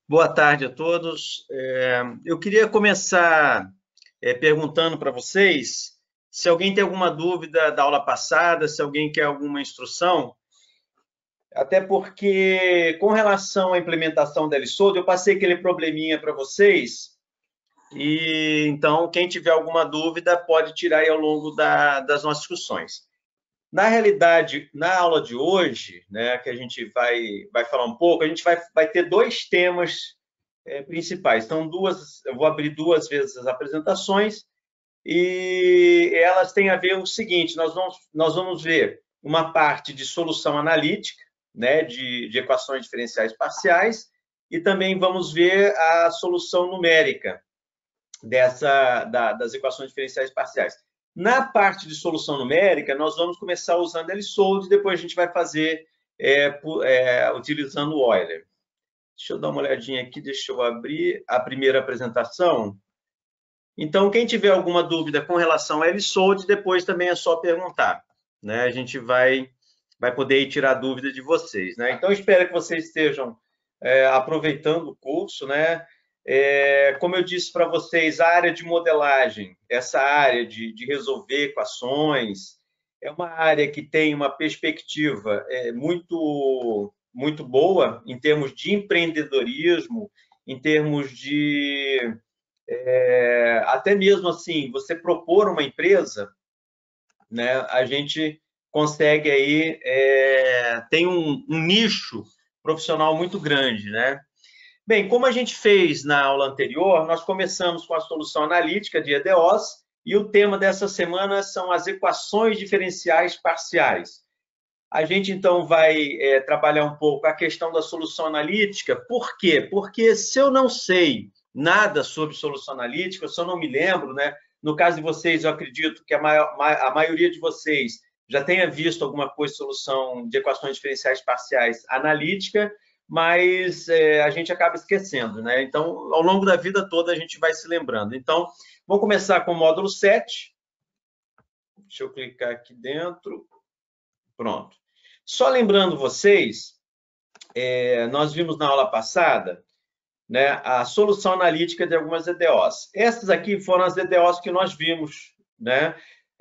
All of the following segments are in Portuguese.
Boa tarde a todos. Eu queria começar perguntando para vocês se alguém tem alguma dúvida da aula passada, se alguém quer alguma instrução, até porque, com relação à implementação da LSOD, eu passei aquele probleminha para vocês, e então, quem tiver alguma dúvida pode tirar aí ao longo das nossas discussões. Na realidade, na aula de hoje, né, que a gente vai falar um pouco, a gente vai ter dois temas principais. Então, eu vou abrir duas vezes as apresentações e elas têm a ver o seguinte: nós vamos ver uma parte de solução analítica, né, de equações diferenciais parciais, e também vamos ver a solução numérica das equações diferenciais parciais. Na parte de solução numérica, nós vamos começar usando LSOLD, depois a gente vai fazer utilizando o Euler. Deixa eu dar uma olhadinha aqui, deixa eu abrir a primeira apresentação. Então, quem tiver alguma dúvida com relação a LSOLD, depois também é só perguntar, né? A gente vai poder tirar dúvida de vocês, né? Então, espero que vocês estejam aproveitando o curso, né? Como eu disse para vocês, a área de modelagem, essa área de resolver equações, é uma área que tem uma perspectiva muito boa em termos de empreendedorismo, em termos de até mesmo assim, você propor uma empresa, né? A gente consegue aí tem um nicho profissional muito grande, né? Bem, como a gente fez na aula anterior, nós começamos com a solução analítica de EDOs e o tema dessa semana são as equações diferenciais parciais. A gente, então, vai trabalhar um pouco a questão da solução analítica. Por quê? Porque se eu não sei nada sobre solução analítica, se eu não me lembro, né? No caso de vocês, eu acredito que a maioria de vocês já tenha visto alguma coisa de solução de equações diferenciais parciais analítica, mas a gente acaba esquecendo, né? Então, ao longo da vida toda, a gente vai se lembrando. Então, vamos começar com o módulo 7. Deixa eu clicar aqui dentro. Pronto. Só lembrando vocês, nós vimos na aula passada, né, a solução analítica de algumas EDOs. Essas aqui foram as EDOs que nós vimos, né,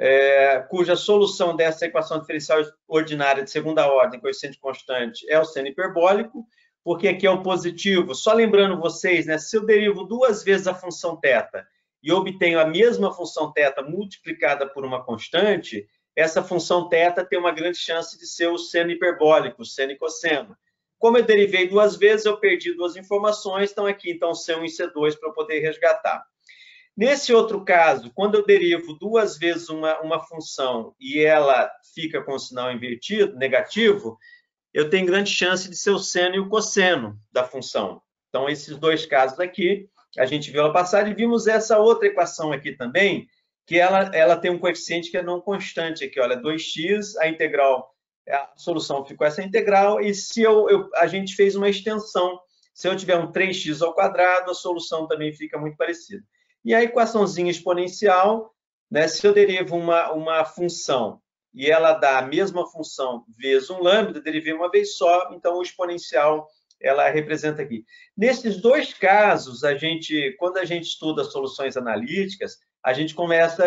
cuja solução dessa equação diferencial ordinária de segunda ordem, coeficiente constante, é o seno hiperbólico, porque aqui é o positivo. Só lembrando vocês, né, se eu derivo duas vezes a função θ e obtenho a mesma função θ multiplicada por uma constante, essa função θ tem uma grande chance de ser o seno hiperbólico, seno e cosseno. Como eu derivei duas vezes, eu perdi duas informações, então aqui então C1 e C2 para eu poder resgatar. Nesse outro caso, quando eu derivo duas vezes uma função e ela fica com o sinal invertido, negativo, eu tenho grande chance de ser o seno e o cosseno da função. Então, esses dois casos aqui, a gente viu ela passar e vimos essa outra equação aqui também, que ela tem um coeficiente que é não constante aqui, olha, 2x, a integral, a solução ficou essa integral, e se a gente fez uma extensão, se eu tiver um 3x ao quadrado, a solução também fica muito parecida. E a equaçãozinha exponencial, né, se eu derivo uma função e ela dá a mesma função vezes um lambda, derivei uma vez só, então o exponencial ela representa aqui. Nesses dois casos, quando a gente estuda soluções analíticas, a gente começa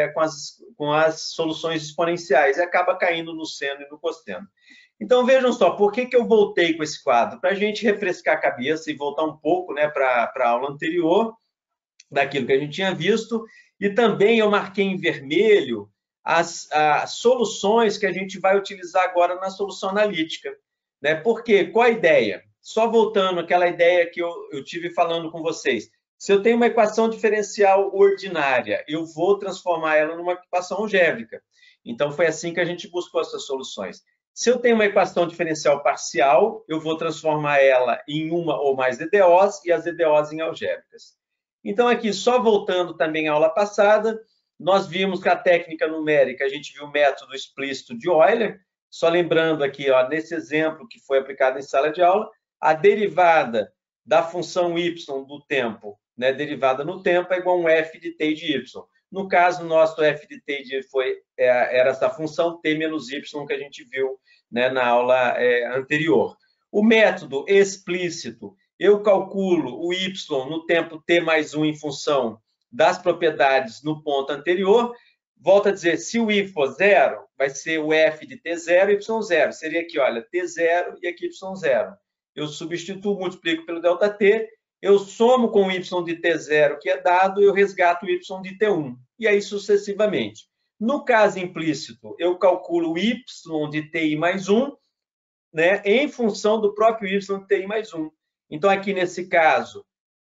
com as soluções exponenciais e acaba caindo no seno e no cosseno. Então, vejam só, por que eu voltei com esse quadro? Para a gente refrescar a cabeça e voltar um pouco, né, para a aula anterior, daquilo que a gente tinha visto, e também eu marquei em vermelho as soluções que a gente vai utilizar agora na solução analítica. Né? Por quê? Qual a ideia? Só voltando àquela ideia que eu tive falando com vocês. Se eu tenho uma equação diferencial ordinária, eu vou transformar ela numa equação algébrica. Então, foi assim que a gente buscou essas soluções. Se eu tenho uma equação diferencial parcial, eu vou transformar ela em uma ou mais EDOs e as EDOs em algébricas. Então, aqui, só voltando também à aula passada, nós vimos que a técnica numérica, a gente viu o método explícito de Euler, só lembrando aqui, ó, nesse exemplo que foi aplicado em sala de aula, a derivada da função y do tempo, né, derivada no tempo, é igual a um f de t de y. No caso nosso, f de t de era essa função t menos y que a gente viu, né, na aula anterior. O método explícito, eu calculo o y no tempo t mais 1 em função das propriedades no ponto anterior. Volto a dizer, se o i for zero, vai ser o f de t0 e y0. Seria aqui, olha, t0 e aqui y0. Eu substituo, multiplico pelo ΔT, eu somo com o y de t0 que é dado, eu resgato o y de t1. E aí sucessivamente. No caso implícito, eu calculo o y de ti mais 1, né, em função do próprio y de ti mais 1. Então, aqui nesse caso,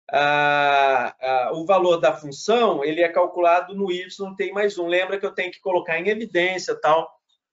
o valor da função ele é calculado no y de ti mais 1. Lembra que eu tenho que colocar em evidência tal,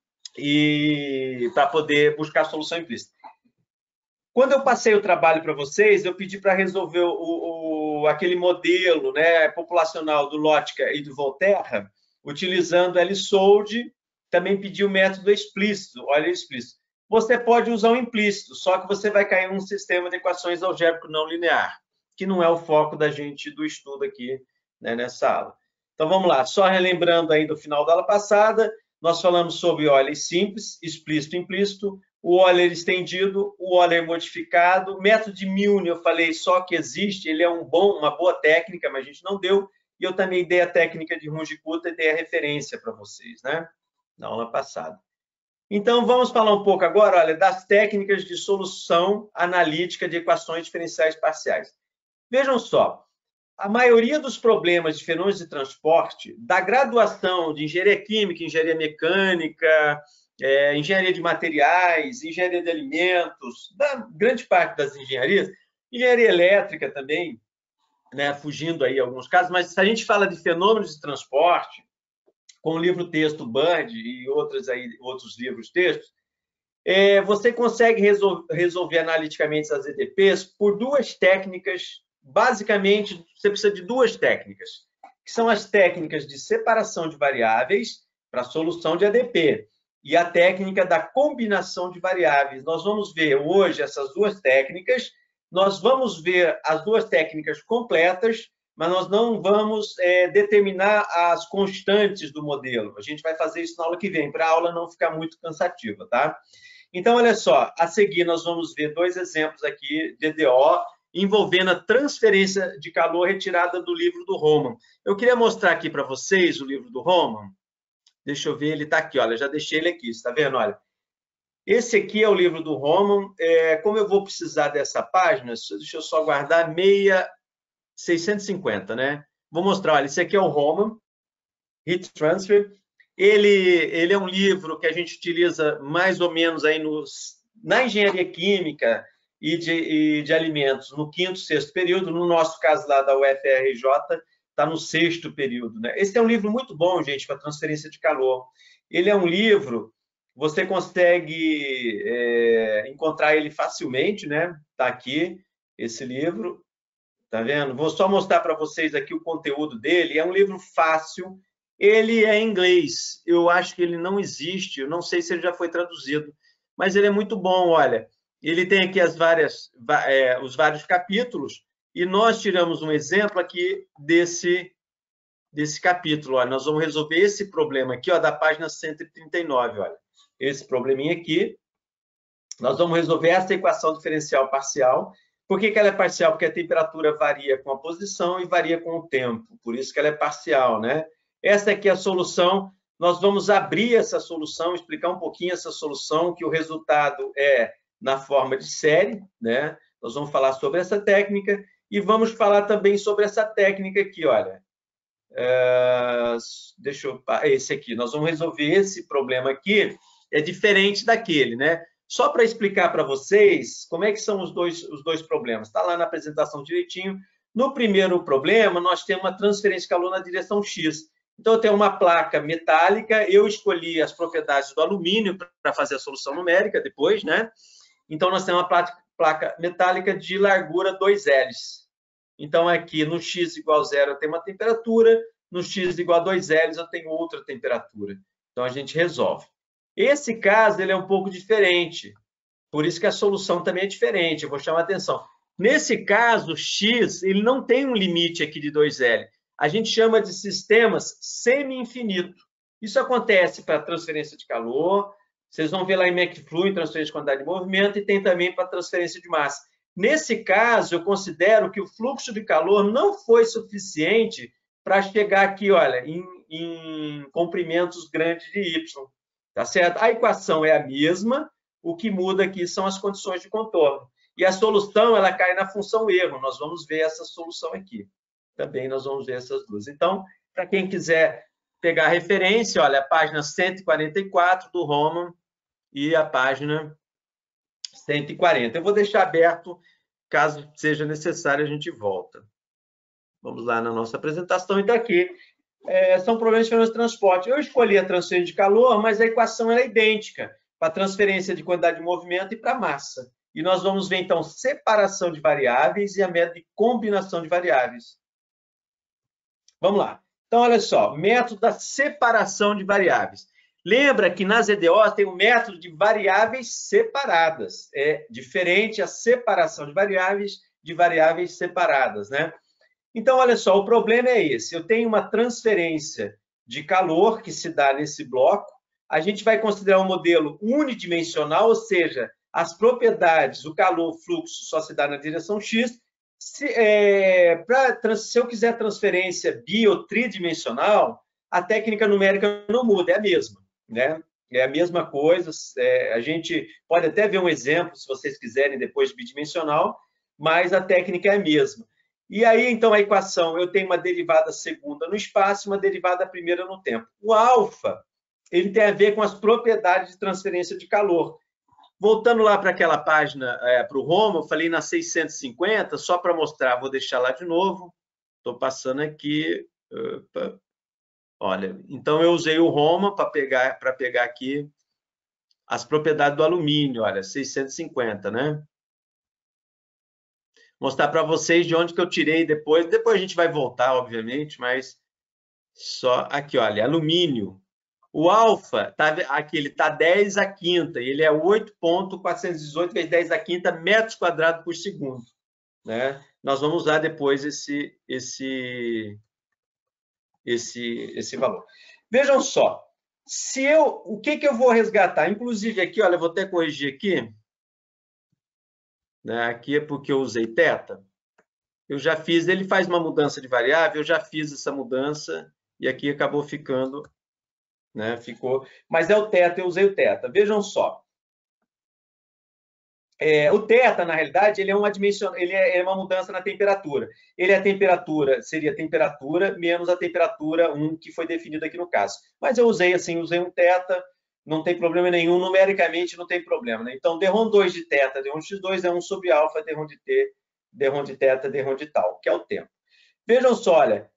para poder buscar a solução implícita. Quando eu passei o trabalho para vocês, eu pedi para resolver aquele modelo, né, populacional do Lotka e do Volterra, utilizando LSOLD, também pedi o método explícito, olha explícito. Você pode usar o implícito, só que você vai cair num sistema de equações algébrico não linear, que não é o foco da gente do estudo aqui, né, nessa aula. Então, vamos lá. Só relembrando aí do final da aula passada, nós falamos sobre Euler simples, explícito e implícito, o Euler estendido, o Euler modificado, o método de Milne, eu falei só que existe, ele é uma boa técnica, mas a gente não deu, e eu também dei a técnica de Runge-Kutta e dei a referência para vocês, né, na aula passada. Então, vamos falar um pouco agora, olha, das técnicas de solução analítica de equações diferenciais parciais. Vejam só, a maioria dos problemas de fenômenos de transporte, da graduação de engenharia química, engenharia mecânica, engenharia de materiais, engenharia de alimentos, da grande parte das engenharias, engenharia elétrica também, né, fugindo aí alguns casos, mas se a gente fala de fenômenos de transporte, com o livro-texto Bird e outros livros-textos, você consegue resolver analiticamente as EDPs por duas técnicas. Basicamente, você precisa de duas técnicas, que são as técnicas de separação de variáveis para a solução de ADP e a técnica da combinação de variáveis. Nós vamos ver hoje essas duas técnicas, nós vamos ver as duas técnicas completas, mas nós não vamos determinar as constantes do modelo. A gente vai fazer isso na aula que vem, para a aula não ficar muito cansativa, tá? Então, olha só, a seguir nós vamos ver dois exemplos aqui de DO envolvendo a transferência de calor retirada do livro do Roman. Eu queria mostrar aqui para vocês o livro do Roman. Deixa eu ver, ele está aqui, olha, já deixei ele aqui, está vendo? Olha, esse aqui é o livro do Roman. Como eu vou precisar dessa página, deixa eu só guardar 650, né? Vou mostrar, olha, esse aqui é o Roman, Heat Transfer. Ele é um livro que a gente utiliza mais ou menos aí na engenharia química e de alimentos no 5º, 6º período. No nosso caso lá da UFRJ, está no 6º período, né? Esse é um livro muito bom, gente, para transferência de calor. Ele é um livro, você consegue encontrar ele facilmente, né? Está aqui, esse livro. Tá vendo? Vou só mostrar para vocês aqui o conteúdo dele. É um livro fácil. Ele é em inglês. Eu acho que ele não existe. Eu não sei se ele já foi traduzido. Mas ele é muito bom, olha. Ele tem aqui os vários capítulos. E nós tiramos um exemplo aqui desse capítulo. Olha, nós vamos resolver esse problema aqui, ó, da página 139. Olha. Esse probleminha aqui. Nós vamos resolver essa equação diferencial parcial. Por que ela é parcial? Porque a temperatura varia com a posição e varia com o tempo. Por isso que ela é parcial, né? Essa aqui é a solução. Nós vamos abrir essa solução, explicar um pouquinho essa solução, que o resultado é na forma de série, né? Nós vamos falar sobre essa técnica e vamos falar também sobre essa técnica aqui, olha. Esse aqui. Nós vamos resolver esse problema aqui. É diferente daquele, né? Só para explicar para vocês como é que são os dois problemas. Está lá na apresentação direitinho. No primeiro problema, nós temos uma transferência de calor na direção X. Então, eu tenho uma placa metálica, eu escolhi as propriedades do alumínio para fazer a solução numérica depois, né? Então, nós temos uma placa metálica de largura 2Ls. Então, aqui no X igual a 0 eu tenho uma temperatura, no X igual a 2Ls eu tenho outra temperatura. Então, a gente resolve. Esse caso ele é um pouco diferente, por isso que a solução também é diferente. Eu vou chamar a atenção. Nesse caso, X ele não tem um limite aqui de 2L. A gente chama de sistemas semi-infinito. Isso acontece para transferência de calor. Vocês vão ver lá em McFluid, transferência de quantidade de movimento, e tem também para transferência de massa. Nesse caso, eu considero que o fluxo de calor não foi suficiente para chegar aqui, olha, em comprimentos grandes de y, tá certo? A equação é a mesma, o que muda aqui são as condições de contorno. E a solução, ela cai na função erro. Nós vamos ver essa solução aqui. Também nós vamos ver essas duas. Então, para quem quiser pegar a referência, olha, a página 144 do Roman e a página 140. Eu vou deixar aberto, caso seja necessário, a gente volta. Vamos lá na nossa apresentação. Então, aqui são problemas de fenômenos de transporte. Eu escolhi a transferência de calor, mas a equação é idêntica para a transferência de quantidade de movimento e para a massa. E nós vamos ver, então, separação de variáveis e a método de combinação de variáveis. Vamos lá. Então, olha só, método da separação de variáveis. Lembra que nas EDO tem o método de variáveis separadas. É diferente a separação de variáveis separadas, né? Então, olha só, o problema é esse. Eu tenho uma transferência de calor que se dá nesse bloco. A gente vai considerar um modelo unidimensional, ou seja, as propriedades, o calor, o fluxo só se dá na direção x. Se eu quiser transferência bi ou tridimensional, a técnica numérica não muda, é a mesma, né? É a mesma coisa. A gente pode até ver um exemplo, se vocês quiserem, depois de bidimensional, mas a técnica é a mesma. E aí, então, a equação, eu tenho uma derivada segunda no espaço e uma derivada primeira no tempo. O alfa, ele tem a ver com as propriedades de transferência de calor. Voltando lá para aquela página, para o Roma, eu falei na 650, só para mostrar, vou deixar lá de novo. Estou passando aqui. Opa. Olha, então eu usei o Roma para pegar aqui as propriedades do alumínio, olha, 650, né? Mostrar para vocês de onde que eu tirei depois. Depois a gente vai voltar, obviamente, mas só aqui, olha, alumínio. O alfa, aqui, ele está 10 à quinta, ele é 8,418 vezes 10 à quinta metros quadrados por segundo, né? Nós vamos usar depois esse valor. Vejam só, o que eu vou resgatar? Inclusive aqui, olha, eu vou até corrigir aqui, né? Aqui é porque eu usei θ. Eu já fiz, ele faz uma mudança de variável, eu já fiz essa mudança e aqui acabou ficando, né? Ficou, mas é o θ, eu usei o θ. Vejam só. O θ, na realidade, ele é uma mudança na temperatura. Ele é a temperatura, seria a temperatura menos a temperatura 1 que foi definida aqui no caso. Mas eu usei assim, usei um θ, não tem problema nenhum, numericamente não tem problema, né? Então, d-ROM 2 de θ, d-ROM de x2 é 1 sobre alfa, d-ROM de t, d-ROM de θ, d-ROM de tal, que é o tempo. Vejam só, olha,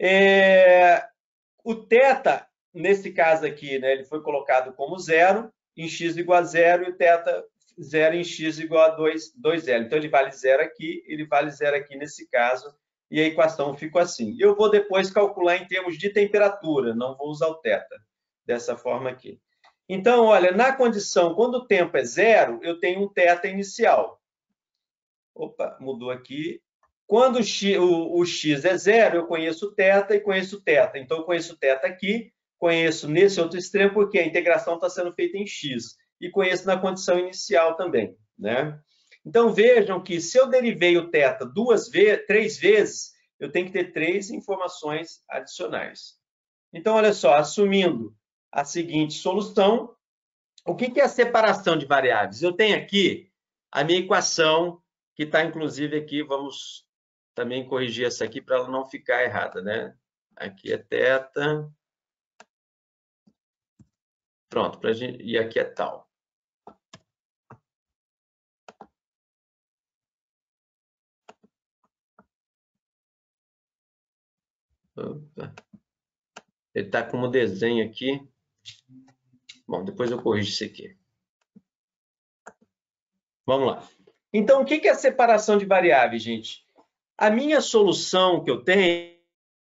o θ, nesse caso aqui, né, ele foi colocado como 0, em x igual a 0, e o θ 0 em x igual a 2L. Então, ele vale 0 aqui, ele vale 0 aqui nesse caso, e a equação ficou assim. Eu vou depois calcular em termos de temperatura, não vou usar o θ, dessa forma aqui. Então, olha, na condição, quando o tempo é 0, eu tenho um θ inicial. Opa, mudou aqui. Quando o x é 0, eu conheço o θ e conheço o θ. Então, eu conheço o θ aqui, conheço nesse outro extremo, porque a integração está sendo feita em x. E conheço na condição inicial também, né? Então, vejam que se eu derivei o θ 3 vezes, eu tenho que ter 3 informações adicionais. Então, olha só, assumindo a seguinte solução, o que é a separação de variáveis? Eu tenho aqui a minha equação, que está inclusive aqui, vamos também corrigir essa aqui para ela não ficar errada, né? Aqui é θ. Pronto, e aqui é tal. Opa. Ele está como desenho aqui. Bom, depois eu corrijo isso aqui. Vamos lá. Então, o que é a separação de variáveis, gente? A minha solução que eu tenho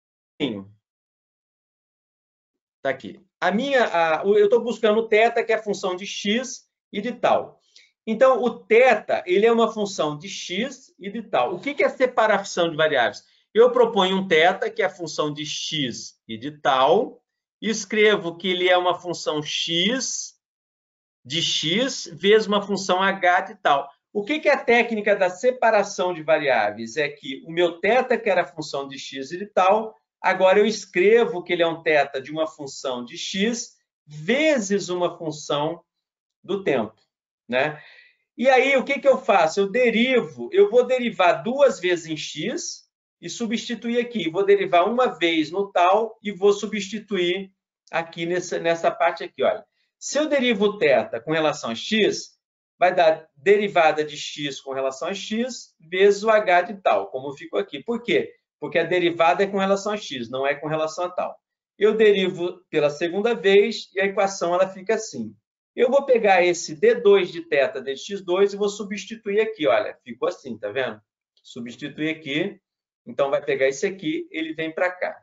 está aqui. Eu estou buscando o θ, que é a função de x e de tal. Então, o θ, ele é uma função de x e de tal. O que é a separação de variáveis? Eu proponho um θ, que é a função de x e de tal, e escrevo que ele é uma função x de x vezes uma função h de tal. O que é a técnica da separação de variáveis? É que o meu θ, que era a função de x e de tal, agora eu escrevo que ele é um θ de uma função de x vezes uma função do tempo, né? E aí, o que eu faço? Eu vou derivar 2 vezes em x e substituir aqui. Vou derivar uma vez no tal e vou substituir aqui nessa parte aqui, olha. Se eu derivo o θ com relação a x, vai dar derivada de x com relação a x vezes o h de tal, como ficou aqui. Por quê? Porque a derivada é com relação a x, não é com relação a tal. Eu derivo pela segunda vez e a equação ela fica assim. Eu vou pegar esse d2 de θ de x2 e vou substituir aqui, olha, ficou assim, tá vendo? Substituir aqui, então vai pegar esse aqui, ele vem para cá.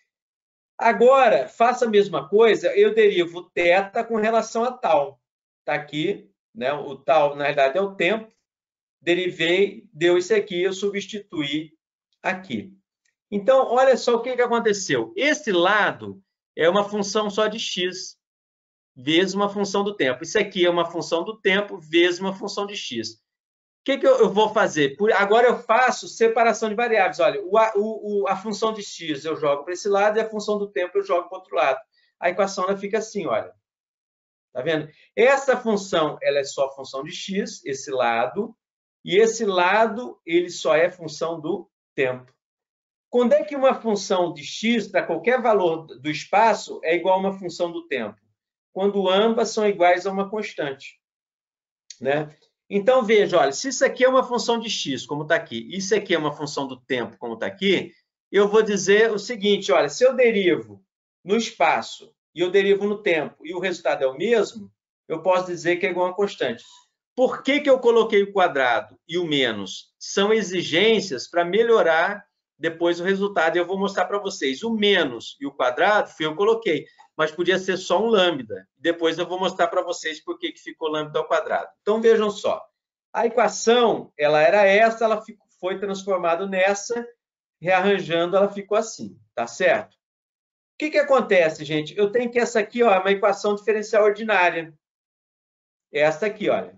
Agora, faça a mesma coisa, eu derivo θ com relação a tal. Está aqui, né? O tal, na realidade, é o tempo. Derivei, deu isso aqui, eu substituí aqui. Então, olha só o que aconteceu. Esse lado é uma função só de x, vezes uma função do tempo. Isso aqui é uma função do tempo, vezes uma função de x. O que eu vou fazer? Agora eu faço separação de variáveis. Olha, a função de x eu jogo para esse lado e a função do tempo eu jogo para o outro lado. A equação ela fica assim, olha. Tá vendo? Essa função ela é só função de x, esse lado, e esse lado ele só é função do tempo. Quando é que uma função de x, para qualquer valor do espaço, é igual a uma função do tempo? Quando ambas são iguais a uma constante, né? Então, veja, olha, se isso aqui é uma função de x, como está aqui, e isso aqui é uma função do tempo, como está aqui, eu vou dizer o seguinte, olha, se eu derivo no espaço e eu derivo no tempo e o resultado é o mesmo, eu posso dizer que é igual a uma constante. Por que eu coloquei o quadrado e o menos? São exigências para melhorar depois o resultado. Eu vou mostrar para vocês. O menos e o quadrado, eu coloquei, mas podia ser só um lambda. Depois eu vou mostrar para vocês por que ficou lambda ao quadrado. Então, vejam só. A equação, ela era essa, ela foi transformada nessa, rearranjando, ela ficou assim, tá certo? O que acontece, gente? Eu tenho que essa aqui, ó, é uma equação diferencial ordinária. Essa aqui, olha.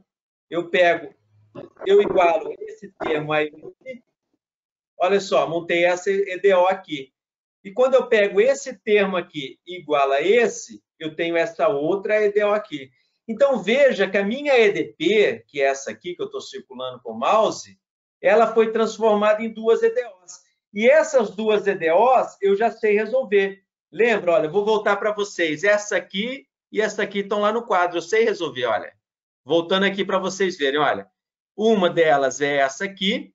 Eu igualo esse termo aí. Olha só, montei essa EDO aqui. E quando eu pego esse termo aqui igual a esse, eu tenho essa outra EDO aqui. Então, veja que a minha EDP, que é essa aqui que eu estou circulando com o mouse, ela foi transformada em 2 EDOs. E essas 2 EDOs eu já sei resolver. Lembra? Olha, vou voltar para vocês. Essa aqui e essa aqui estão lá no quadro. Eu sei resolver, olha. Voltando aqui para vocês verem, olha. Uma delas é essa aqui,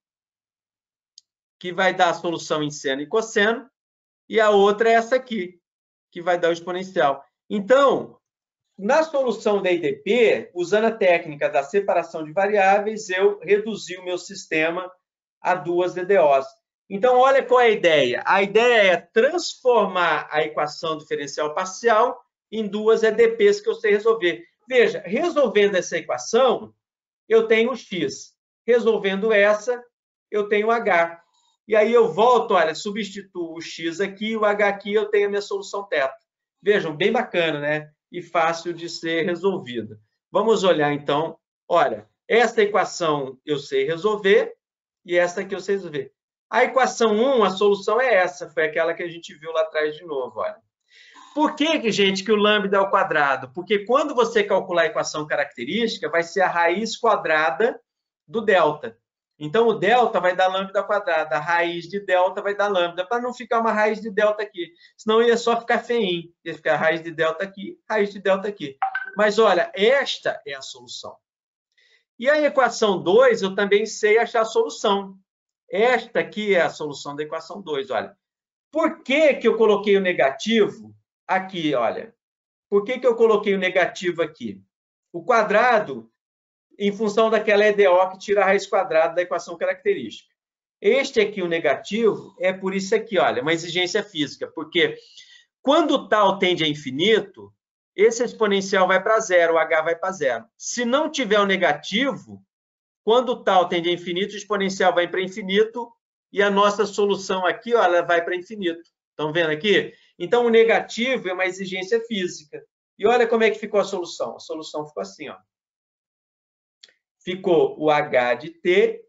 que vai dar a solução em seno e cosseno, e a outra é essa aqui, que vai dar o exponencial. Então, na solução da IDP, usando a técnica da separação de variáveis, eu reduzi o meu sistema a 2 EDOs. Então, olha qual é a ideia. A ideia é transformar a equação diferencial parcial em 2 EDPs que eu sei resolver. Veja, resolvendo essa equação, eu tenho x. Resolvendo essa, eu tenho h. E aí eu volto, olha, substituo o x aqui, o h aqui, eu tenho a minha solução θ. Vejam, bem bacana, né? E fácil de ser resolvida. Vamos olhar, então. Olha, esta equação eu sei resolver e essa aqui eu sei resolver. A equação 1, a solução é essa, foi aquela que a gente viu lá atrás de novo, olha. Por que, gente, que o lambda é ao quadrado? Porque quando você calcular a equação característica, vai ser a raiz quadrada do delta. Então, o delta vai dar lambda ao quadrado, a raiz de delta vai dar lambda, para não ficar uma raiz de delta aqui. Senão ia só ficar feinho. Ia ficar raiz de delta aqui, raiz de delta aqui. Mas, olha, esta é a solução. E a equação 2, eu também sei achar a solução. Esta aqui é a solução da equação 2, olha. Por que eu coloquei o negativo aqui, olha? Por que eu coloquei o negativo aqui? O quadrado, em função daquela EDO que tira a raiz quadrada da equação característica. Este aqui, o negativo, é por isso aqui, olha, uma exigência física, porque quando tal tende a infinito, esse exponencial vai para zero, o h vai para zero. Se não tiver o negativo, quando tal tende a infinito, o exponencial vai para infinito e a nossa solução aqui, ó, ela vai para infinito. Estão vendo aqui? Então, o negativo é uma exigência física. E olha como é que ficou a solução. A solução ficou assim, ó. ficou o H de T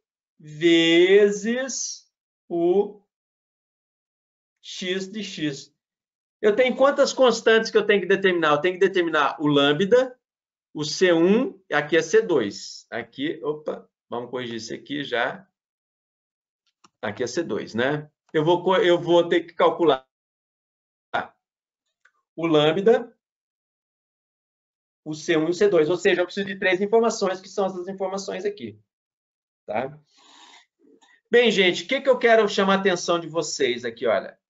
vezes o X de X. Eu tenho quantas constantes que eu tenho que determinar? Eu tenho que determinar o lambda, o C1, aqui é C2. Aqui, opa, vamos corrigir isso aqui já. Aqui é C2, né? Eu vou ter que calcular o lambda, o C1 e o C2. Ou seja, eu preciso de 3 informações, que são essas informações aqui. Tá? Bem, gente, o que eu quero chamar a atenção de vocês aqui? Olha,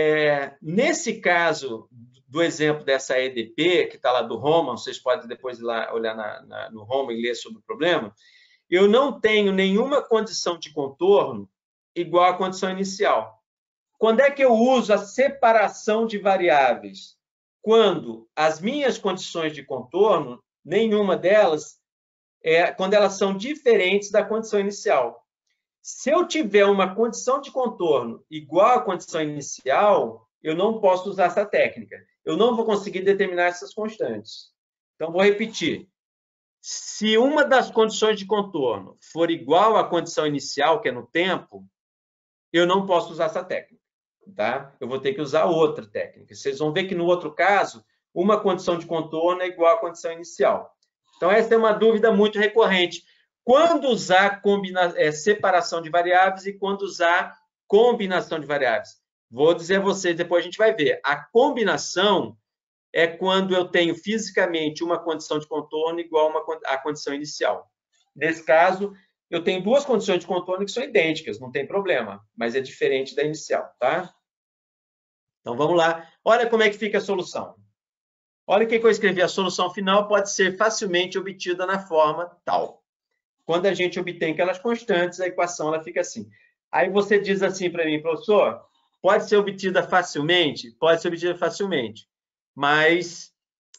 nesse caso do exemplo dessa EDP, que está lá do Roman, vocês podem depois ir lá olhar no Roman e ler sobre o problema, eu não tenho nenhuma condição de contorno igual à condição inicial. Quando é que eu uso a separação de variáveis? Quando as minhas condições de contorno, nenhuma delas, quando elas são diferentes da condição inicial. Se eu tiver uma condição de contorno igual à condição inicial, eu não posso usar essa técnica. Eu não vou conseguir determinar essas constantes. Então, vou repetir. Se uma das condições de contorno for igual à condição inicial, que é no tempo, eu não posso usar essa técnica. Tá? Eu vou ter que usar outra técnica. Vocês vão ver que, no outro caso, uma condição de contorno é igual à condição inicial. Então, essa é uma dúvida muito recorrente. Quando usar separação de variáveis e quando usar combinação de variáveis? Vou dizer a vocês, depois a gente vai ver. A combinação é quando eu tenho fisicamente uma condição de contorno igual à condição inicial. Nesse caso, eu tenho duas condições de contorno que são idênticas, não tem problema, mas é diferente da inicial, tá? Então, vamos lá. Olha como é que fica a solução. Olha o que eu escrevi. A solução final pode ser facilmente obtida na forma tal. Quando a gente obtém aquelas constantes, a equação ela fica assim. Aí você diz assim para mim, professor, pode ser obtida facilmente? Pode ser obtida facilmente, mas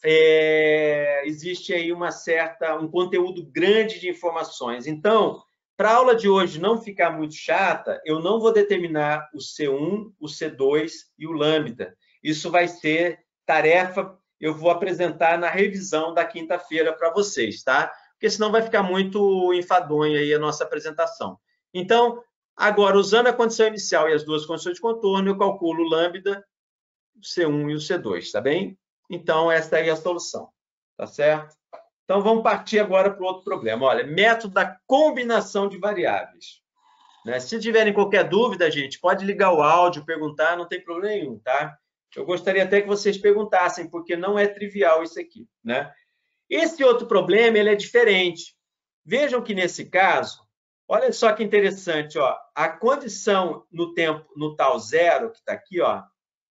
existe aí um conteúdo grande de informações. Então, para a aula de hoje não ficar muito chata, eu não vou determinar o C1, o C2 e o lambda. Isso vai ser tarefa, eu vou apresentar na revisão da quinta-feira para vocês, tá? Porque senão vai ficar muito enfadonha aí a nossa apresentação. Então, agora, usando a condição inicial e as duas condições de contorno, eu calculo o lambda, o C1 e o C2, tá bem? Então, esta é a solução, tá certo? Então, vamos partir agora para o outro problema. Olha, método da combinação de variáveis. Né? Se tiverem qualquer dúvida, gente, pode ligar o áudio, perguntar, não tem problema nenhum, tá? Eu gostaria até que vocês perguntassem, porque não é trivial isso aqui, né? Esse outro problema, ele é diferente. Vejam que, nesse caso, olha só que interessante, ó, a condição no tempo, no tal zero, que está aqui, ó,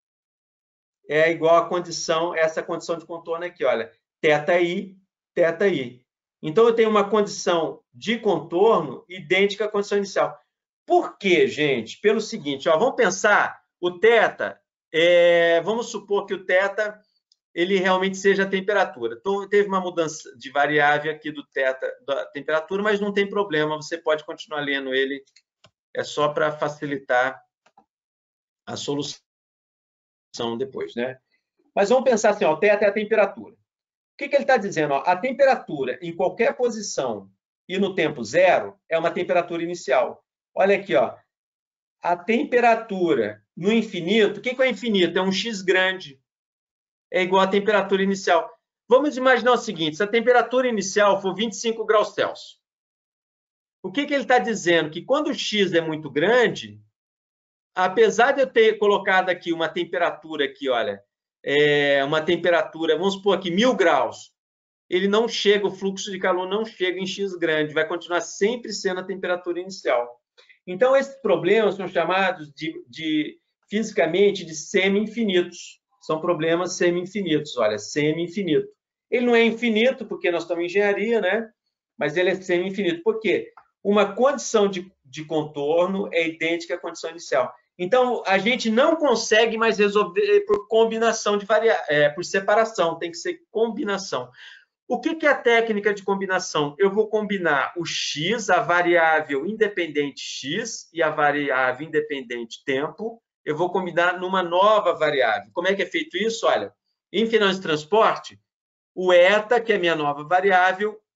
é igual à condição, essa condição de contorno aqui, olha, θi, θi. Então, eu tenho uma condição de contorno idêntica à condição inicial. Por quê, gente? Pelo seguinte, ó, vamos pensar, o θ, vamos supor que o θ ele realmente seja a temperatura. Então, teve uma mudança de variável aqui do θ da temperatura, mas não tem problema, você pode continuar lendo ele, é só para facilitar a solução depois, né? Mas vamos pensar assim, ó, o θ é a temperatura. O que ele está dizendo? Ó, a temperatura em qualquer posição e no tempo zero é uma temperatura inicial. Olha aqui, ó, a temperatura no infinito, o que é o infinito? É um x grande. É igual à temperatura inicial. Vamos imaginar o seguinte, se a temperatura inicial for 25 graus Celsius, o que ele está dizendo? Que quando o x é muito grande, apesar de eu ter colocado aqui uma temperatura aqui, olha, uma temperatura, vamos supor aqui 1000 graus, ele não chega, o fluxo de calor não chega em x grande, vai continuar sempre sendo a temperatura inicial. Então, esses problemas são chamados fisicamente de semi-infinitos. São problemas semi-infinitos, olha, semi-infinito. Ele não é infinito, porque nós estamos em engenharia, né? Mas ele é semi-infinito. Por quê? Uma condição de contorno é idêntica à condição inicial. Então, a gente não consegue mais resolver por combinação de variáveis, por separação, tem que ser combinação. O que é a técnica de combinação? Eu vou combinar o x, a variável independente x e a variável independente tempo, eu vou combinar numa nova variável. Como é que é feito isso? Olha, em finanças de transporte, o eta, que é a minha nova variável,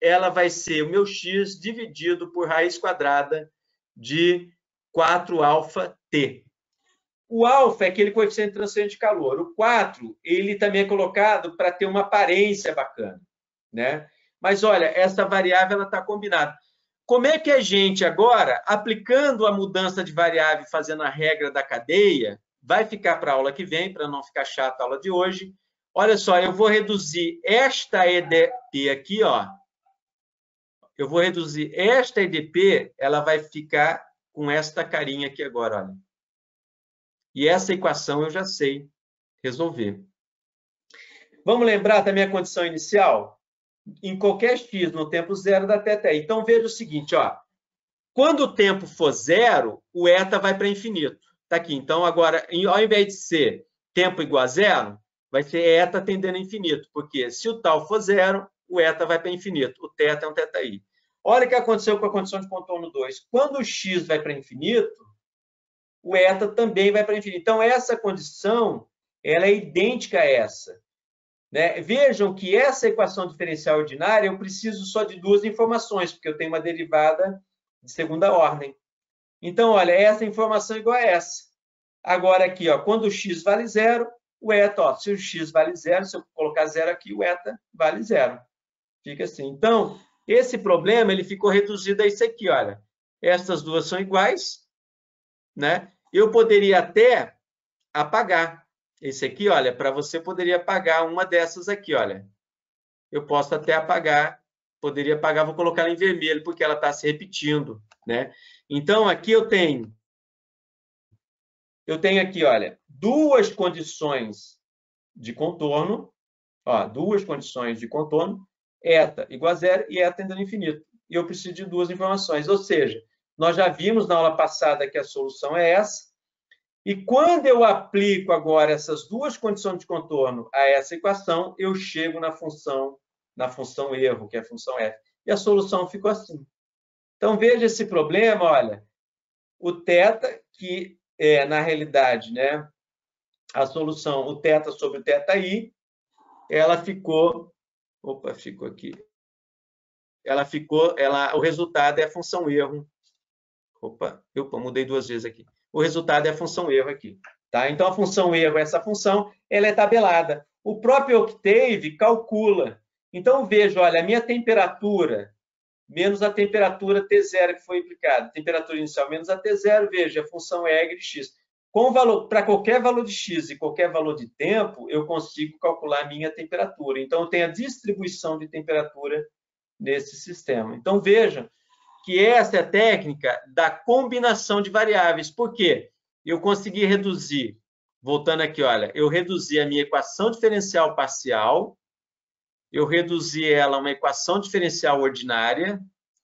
ela vai ser o meu x dividido por raiz quadrada de 4αt. O alfa é aquele coeficiente de transferência de calor. O 4, ele também é colocado para ter uma aparência bacana, né? Mas, olha, essa variável está combinada. Como é que a gente, agora, aplicando a mudança de variável, fazendo a regra da cadeia, vai ficar para a aula que vem, para não ficar chata a aula de hoje. Olha só, eu vou reduzir esta EDP aqui, ó. Eu vou reduzir esta EDP, ela vai ficar com esta carinha aqui agora, olha. E essa equação eu já sei resolver. Vamos lembrar também a condição inicial? Em qualquer x no tempo zero dá θ. Então, veja o seguinte, ó. Quando o tempo for zero, o eta vai para infinito. Está aqui. Então, agora, ao invés de ser tempo igual a zero, vai ser eta tendendo a infinito. Porque se o tal for zero, o eta vai para infinito. O θ é um θi. Olha o que aconteceu com a condição de contorno 2. Quando o x vai para infinito, o eta também vai para infinito. Então, essa condição ela é idêntica a essa. Né? Vejam que essa equação diferencial ordinária eu preciso só de duas informações, porque eu tenho uma derivada de segunda ordem. Então, olha, essa informação é igual a essa. Agora, aqui, ó, quando o x vale zero, o eta, ó, se o x vale zero, se eu colocar zero aqui, o eta vale zero. Fica assim. Então, esse problema ele ficou reduzido a isso aqui, olha. Essas duas são iguais, né? Eu poderia até apagar. Esse aqui, olha, para você poderia apagar uma dessas aqui, olha. Eu posso até apagar, poderia apagar, vou colocar ela em vermelho, porque ela está se repetindo, né? Então, aqui eu tenho aqui, olha, duas condições de contorno, ó, duas condições de contorno, eta igual a zero e eta tendendo ao infinito. E eu preciso de duas informações, ou seja, nós já vimos na aula passada que a solução é essa, e quando eu aplico agora essas duas condições de contorno a essa equação, eu chego na função erro, que é a função f. E a solução ficou assim. Então, veja esse problema, olha, o θ, que é, na realidade, né, a solução, o θ sobre o θi, ela ficou... Opa, ficou aqui. O resultado é a função erro. Opa, mudei duas vezes aqui. O resultado é a função erro aqui. Tá? Então, a função erro, essa função, ela é tabelada. O próprio Octave calcula. Então, veja, olha, a minha temperatura menos a temperatura T0 que foi aplicada. Temperatura inicial menos a T0, veja, a função é E de x. Para qualquer valor de x e qualquer valor de tempo, eu consigo calcular a minha temperatura. Então, eu tenho a distribuição de temperatura nesse sistema. Então, vejam que essa é a técnica da combinação de variáveis. Por quê? Eu consegui reduzir, voltando aqui, olha, eu reduzi a minha equação diferencial parcial, eu reduzi ela a uma equação diferencial ordinária,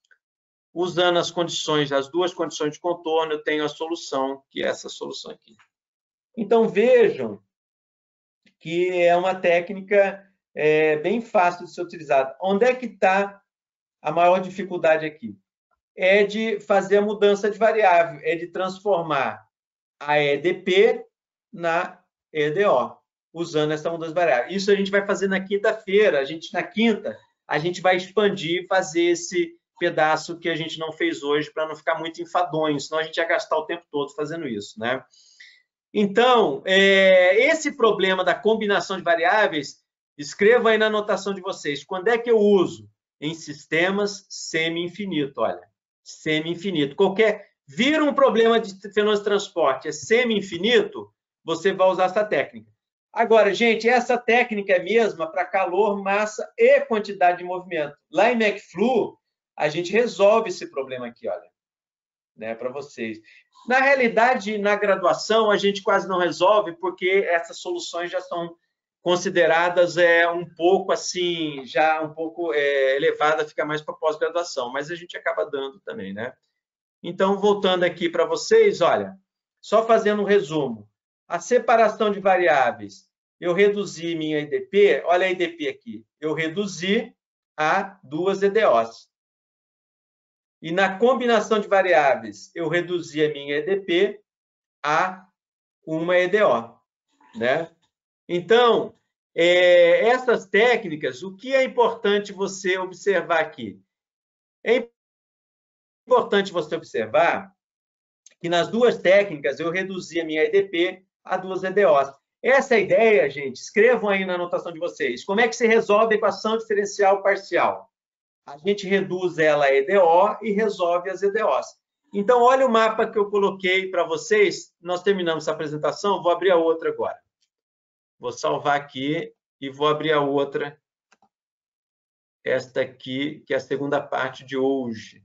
usando as condições, as duas condições de contorno, eu tenho a solução, que é essa solução aqui. Então, vejam que é uma técnica bem fácil de ser utilizada. Onde é que está a maior dificuldade aqui? É de fazer a mudança de variável, é de transformar a EDP na EDO, usando essa mudança de variável. Isso a gente vai fazer na quinta-feira. Na quinta, a gente vai expandir e fazer esse pedaço que a gente não fez hoje, para não ficar muito enfadonho, senão a gente ia gastar o tempo todo fazendo isso, né? Então, esse problema da combinação de variáveis, escreva aí na anotação de vocês. Quando é que eu uso? Em sistemas semi-infinito, olha. Semi-infinito. Vira um problema de fenômeno de transporte, é semi-infinito, você vai usar essa técnica. Agora, gente, essa técnica é a mesma para calor, massa e quantidade de movimento. Lá em McFlu, a gente resolve esse problema aqui, olha, né, para vocês. Na realidade, na graduação, a gente quase não resolve, porque essas soluções já são consideradas um pouco assim, já um pouco elevada, fica mais para pós-graduação, mas a gente acaba dando também, né? Então, voltando aqui para vocês, olha, só fazendo um resumo. A separação de variáveis, eu reduzi minha EDP, olha a EDP aqui, eu reduzi a duas EDOs. E na combinação de variáveis, eu reduzi a minha EDP a uma EDO, né? Então, Essas técnicas, o que é importante você observar aqui? É importante você observar que nas duas técnicas eu reduzi a minha EDP a 2 EDOs. Essa é a ideia, gente. Escrevam aí na anotação de vocês. Como é que se resolve a equação diferencial parcial? A gente reduz ela a EDO e resolve as EDOs. Então, olha o mapa que eu coloquei para vocês. Nós terminamos essa apresentação, vou abrir a outra agora. Vou salvar aqui e vou abrir a outra. Esta aqui, que é a segunda parte de hoje.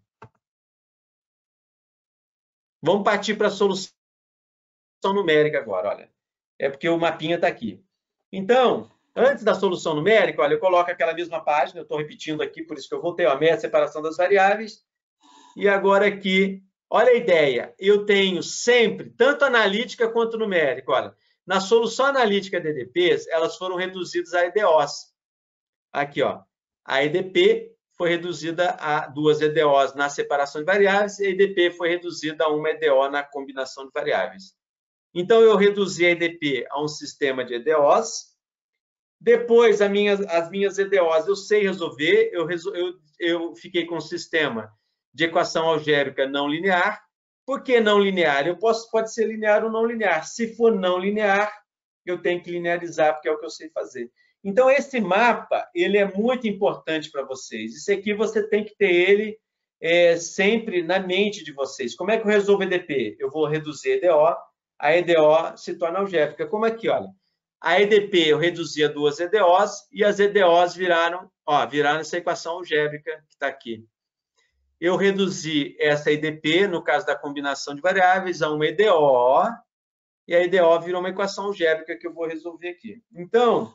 Vamos partir para a solução numérica agora, olha. É porque o mapinha está aqui. Então, antes da solução numérica, olha, eu coloco aquela mesma página, eu estou repetindo aqui, por isso que eu voltei, a média, separação das variáveis. E agora aqui, olha a ideia, eu tenho sempre, tanto analítica quanto numérica, olha, na solução analítica de EDPs, elas foram reduzidas a EDOs. Aqui, ó, a EDP foi reduzida a 2 EDOs na separação de variáveis, e a EDP foi reduzida a 1 EDO na combinação de variáveis. Então, eu reduzi a EDP a um sistema de EDOs. Depois, as minhas EDOs eu sei resolver, eu fiquei com um sistema de equação algébrica não linear. Por que não linear? Pode ser linear ou não linear. Se for não linear, eu tenho que linearizar, porque é o que eu sei fazer. Então, esse mapa, ele é muito importante para vocês. Isso aqui você tem que ter ele sempre na mente de vocês. Como é que eu resolvo EDP? Eu vou reduzir EDO, a EDO se torna algébrica. Como aqui, olha. A EDP eu reduzi a 2 EDOs e as EDOs viraram essa equação algébrica que está aqui. Eu reduzi essa EDP, no caso da combinação de variáveis, a uma EDO, e a EDO virou uma equação algébrica que eu vou resolver aqui. Então,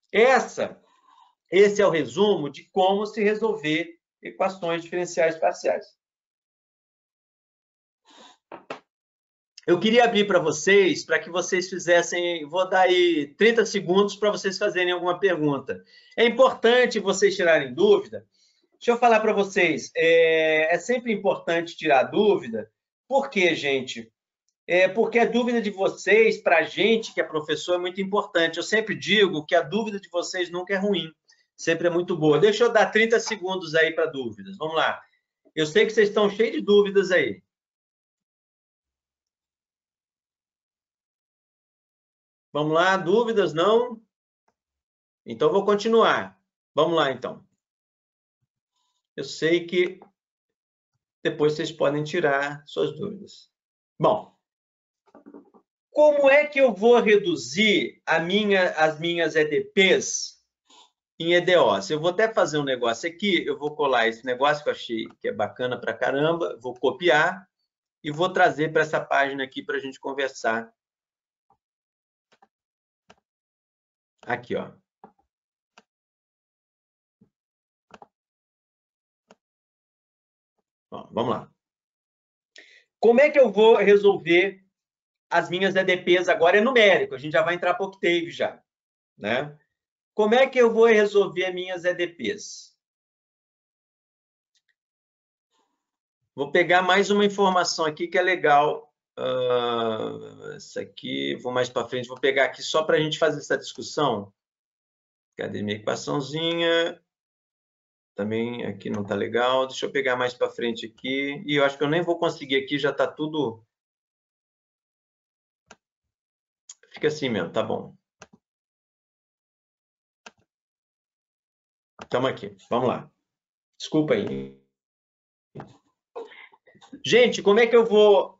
esse é o resumo de como se resolver equações diferenciais parciais. Eu queria abrir para vocês, para que vocês fizessem, vou dar aí 30 segundos para vocês fazerem alguma pergunta. É importante vocês tirarem dúvida. Deixa eu falar para vocês, é sempre importante tirar dúvida. Por quê, gente? Porque a dúvida de vocês, para a gente que é professor, é muito importante. Eu sempre digo que a dúvida de vocês nunca é ruim, sempre é muito boa. Deixa eu dar 30 segundos aí para dúvidas. Vamos lá. Eu sei que vocês estão cheios de dúvidas aí. Vamos lá, dúvidas não? Então, vou continuar. Vamos lá, então. Eu sei que depois vocês podem tirar suas dúvidas. Bom, como é que eu vou reduzir as minhas EDPs em EDOs? Eu vou até fazer um negócio aqui, eu vou colar esse negócio que eu achei que é bacana pra caramba, vou copiar e vou trazer para essa página aqui para a gente conversar. Aqui, ó. Ó, vamos lá. Como é que eu vou resolver as minhas EDPs agora? É numérico, a gente já vai entrar para Octave já, né? Como é que eu vou resolver as minhas EDPs? Vou pegar mais uma informação aqui que é legal. Essa aqui, vou mais para frente, vou pegar aqui só para a gente fazer essa discussão. Cadê minha equaçãozinha? Também aqui não está legal. Deixa eu pegar mais para frente aqui. E eu acho que eu nem vou conseguir aqui, já está tudo... Fica assim mesmo, tá bom. Estamos aqui, vamos lá. Desculpa aí. Gente, como é que eu vou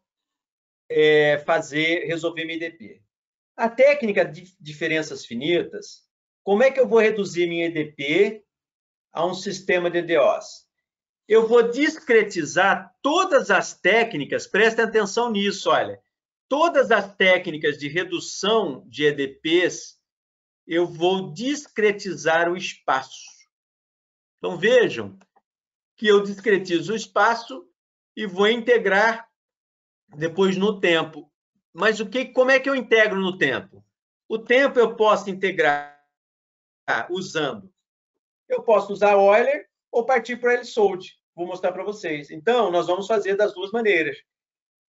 resolver minha EDP? A técnica de diferenças finitas, como é que eu vou reduzir minha EDP a um sistema de EDOs? Eu vou discretizar todas as técnicas, prestem atenção nisso, olha. Todas as técnicas de redução de EDPs, eu vou discretizar o espaço. Então, vejam que eu discretizo o espaço e vou integrar depois no tempo. Mas como é que eu integro no tempo? O tempo eu posso integrar usando. Eu posso usar Euler ou partir para Elisold. Vou mostrar para vocês. Então, nós vamos fazer das duas maneiras.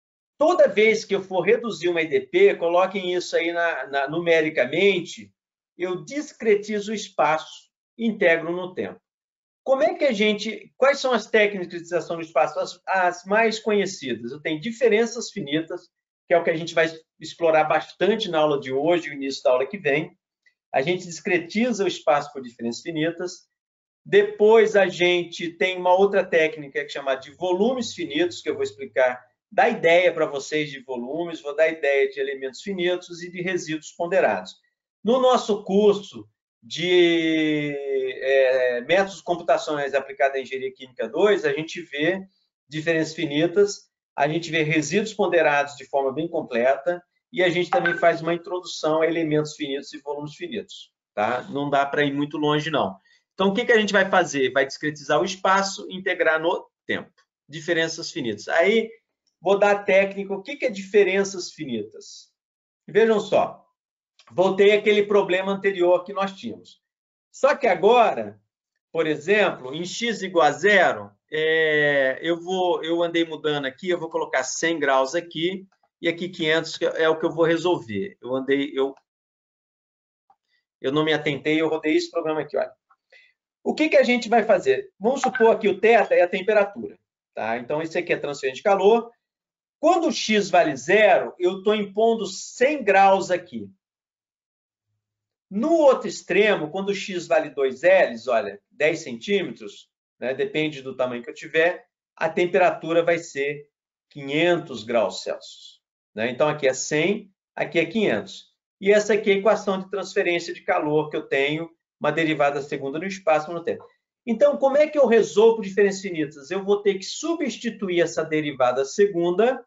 Toda vez que eu for reduzir uma EDP, coloquem isso aí numericamente eu discretizo o espaço e integro no tempo. Como é que quais são as técnicas de discretização do espaço? As mais conhecidas. Eu tenho diferenças finitas, que é o que a gente vai explorar bastante na aula de hoje e o início da aula que vem. A gente discretiza o espaço por diferenças finitas. Depois a gente tem uma outra técnica que é chamada de volumes finitos, que eu vou explicar, dar ideia para vocês de volumes, vou dar ideia de elementos finitos e de resíduos ponderados. No nosso curso de métodos computacionais aplicados à engenharia química 2, a gente vê diferenças finitas, a gente vê resíduos ponderados de forma bem completa e a gente também faz uma introdução a elementos finitos e volumes finitos. Tá? Não dá para ir muito longe, não. Então, o que a gente vai fazer? Vai discretizar o espaço e integrar no tempo. Diferenças finitas. Aí, vou dar a técnica. O que é diferenças finitas? Vejam só. Voltei àquele problema anterior que nós tínhamos. Só que agora, por exemplo, em x igual a 0, eu andei mudando aqui, eu vou colocar 100 graus aqui, e aqui 500 é o que eu vou resolver. Eu não me atentei, eu rodei esse programa aqui, olha. O que a gente vai fazer? Vamos supor que o θ é a temperatura. Tá? Então, isso aqui é transferência de calor. Quando o x vale 0, eu estou impondo 100 graus aqui. No outro extremo, quando o x vale 2 L, olha, 10 centímetros, né, depende do tamanho que eu tiver, a temperatura vai ser 500 graus Celsius. Né? Então, aqui é 100, aqui é 500. E essa aqui é a equação de transferência de calor que eu tenho, uma derivada segunda no espaço no tempo. Então, como é que eu resolvo diferenças finitas? Eu vou ter que substituir essa derivada segunda,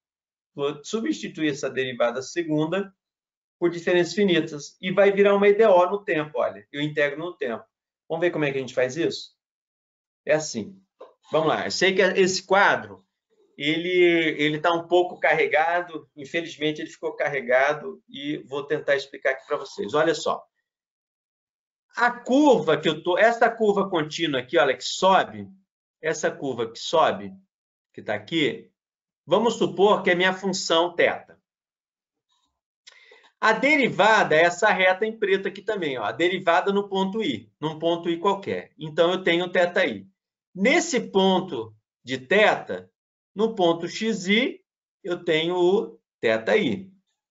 por diferenças finitas, e vai virar uma EDO no tempo, olha, eu integro no tempo. Vamos ver como é que a gente faz isso? É assim. Vamos lá, eu sei que esse quadro, ele está um pouco carregado, infelizmente ele ficou carregado, e vou tentar explicar aqui para vocês. Olha só. A curva que eu estou, essa curva contínua aqui, olha, que sobe, essa curva que sobe, que está aqui, vamos supor que é minha função θ. A derivada é essa reta em preto aqui também, ó, a derivada no ponto I, num ponto I qualquer. Então, eu tenho θi. Nesse ponto de θ, no ponto xi, eu tenho o θi.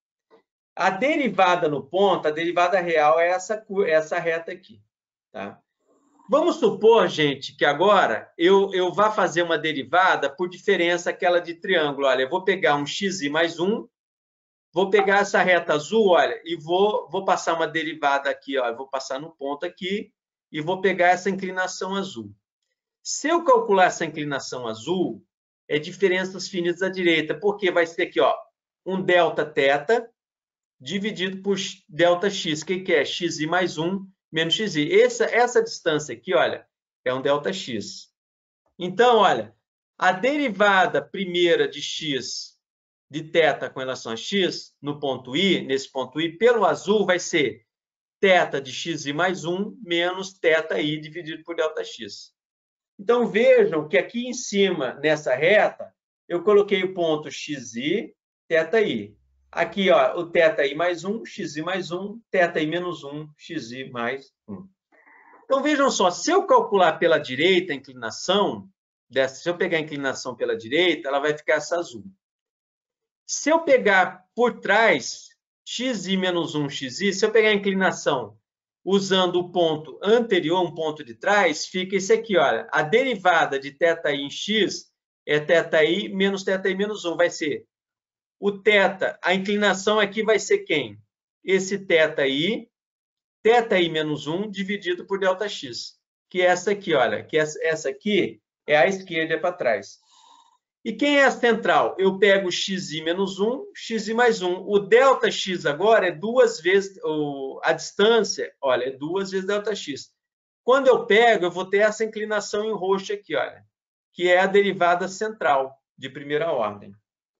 A derivada no ponto, a derivada real é essa reta aqui. Tá? Vamos supor, gente, que agora eu vá fazer uma derivada por diferença aquela de triângulo. Olha, eu vou pegar um xi mais 1, vou pegar essa reta azul, olha, e vou passar uma derivada aqui, ó, vou passar no ponto aqui e vou pegar essa inclinação azul. Se eu calcular essa inclinação azul, é diferenças finitas à direita, porque vai ser aqui, ó, um Δθ dividido por ΔX, que é xi mais 1 menos xi. Essa distância aqui, olha, é um ΔX. Então, olha, a derivada primeira de x de θ com relação a x, no ponto I, nesse ponto I, pelo azul, vai ser θ de xi mais 1 menos θi dividido por ΔX. Então, vejam que aqui em cima, nessa reta, eu coloquei o ponto xi, θi. Aqui, ó, o θi mais 1, xi mais 1, θi menos 1, xi mais 1. Então, vejam só, se eu calcular pela direita a inclinação, se eu pegar a inclinação pela direita, ela vai ficar essa azul. Se eu pegar por trás, xi menos 1, xi, se eu pegar a inclinação usando o ponto anterior, um ponto de trás, fica esse aqui, olha. A derivada de θi em x é θi menos θi menos 1, vai ser o θ, a inclinação aqui vai ser quem? Esse θi menos 1 dividido por ΔX, que é essa aqui, olha, que essa aqui é a esquerda para trás. E quem é a central? Eu pego xi menos 1, xi mais 1. O ΔX agora é 2 vezes, a distância, olha, é 2 vezes ΔX. Quando eu pego, eu vou ter essa inclinação em roxo aqui, olha, que é a derivada central de primeira ordem.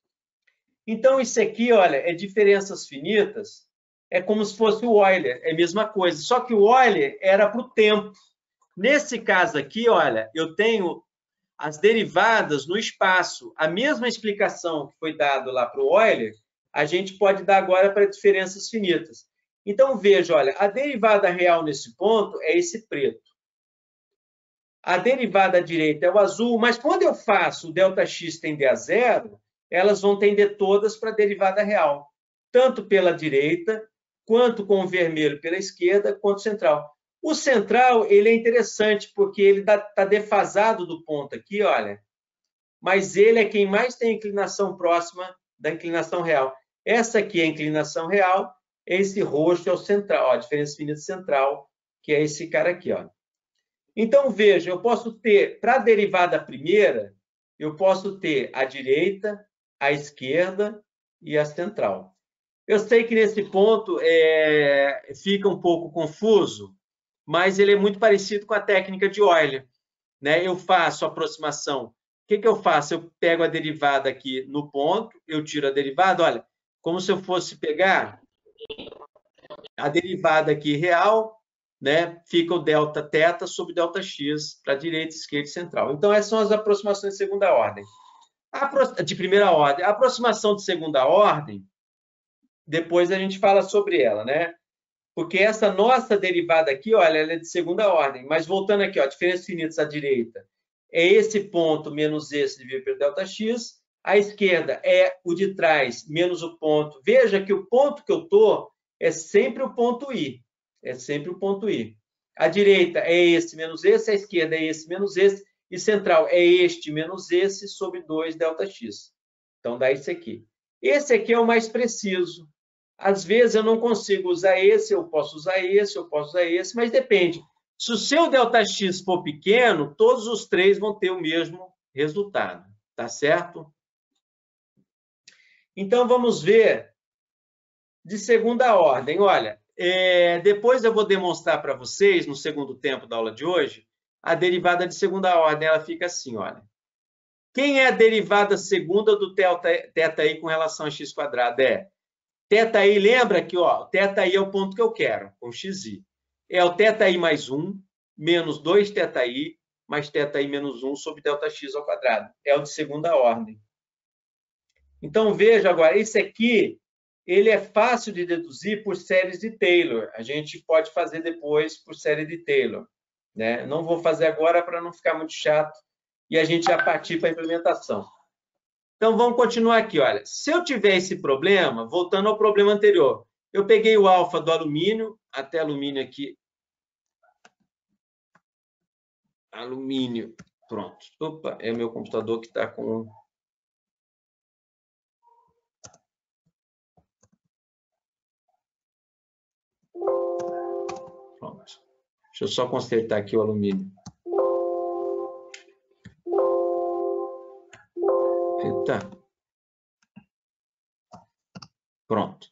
Então, isso aqui, olha, é diferenças finitas, é como se fosse o Euler, é a mesma coisa, só que o Euler era para o tempo. Nesse caso aqui, olha, eu tenho as derivadas no espaço. A mesma explicação que foi dada lá para o Euler, a gente pode dar agora para diferenças finitas. Então, veja, olha, a derivada real nesse ponto é esse preto. A derivada à direita é o azul, mas quando eu faço o ΔX tender a zero, elas vão tender todas para a derivada real, tanto pela direita, quanto com o vermelho pela esquerda, quanto central. O central, ele é interessante, porque ele está defasado do ponto aqui, olha, mas ele é quem mais tem inclinação próxima da inclinação real. Essa aqui é a inclinação real, esse roxo é o central, ó, a diferença finita central, que é esse cara aqui, ó. Então, veja, eu posso ter, para a derivada primeira, eu posso ter a direita, a esquerda e a central. Eu sei que nesse ponto fica um pouco confuso, mas ele é muito parecido com a técnica de Euler, né? Eu faço a aproximação. O que eu faço? Eu pego a derivada aqui no ponto, eu tiro a derivada, olha, como se eu fosse pegar a derivada aqui real, né? Fica o delta θ sobre delta x para direita, esquerda e central. Então, essas são as aproximações de segunda ordem. De primeira ordem. A aproximação de segunda ordem, depois a gente fala sobre ela, né? Porque essa nossa derivada aqui, olha, ela é de segunda ordem. Mas voltando aqui, ó, diferenças finitas à direita é esse ponto menos esse dividido pelo ΔX. À esquerda é o de trás menos o ponto. Veja que o ponto que eu estou é sempre o ponto I. É sempre o ponto I. À direita é esse menos esse, à esquerda é esse menos esse, e central é este menos esse sobre 2 ΔX. Então, dá isso aqui. Esse aqui é o mais preciso. Às vezes eu não consigo usar esse, eu posso usar esse, eu posso usar esse, mas depende. Se o seu ΔX for pequeno, todos os três vão ter o mesmo resultado, tá certo? Então, vamos ver de segunda ordem. Olha, depois eu vou demonstrar para vocês, no segundo tempo da aula de hoje, a derivada de segunda ordem. Ela fica assim, olha. Quem é a derivada segunda do θi com relação a x quadrado? θi, lembra que ó, θi é o ponto que eu quero, com xi. É o θi mais 1, menos 2θi, mais θi menos 1 sobre ΔX ao quadrado. É o de segunda ordem. Então, veja agora, esse aqui, ele é fácil de deduzir por séries de Taylor. A gente pode fazer depois por série de Taylor, né? Não vou fazer agora para não ficar muito chato e a gente já partir para a implementação. Então, vamos continuar aqui. Olha, se eu tiver esse problema, voltando ao problema anterior, eu peguei o alfa do alumínio, até alumínio aqui. Alumínio, pronto. Opa, é o meu computador que está com... Pronto. Deixa eu só consertar aqui o alumínio. Eita. Pronto.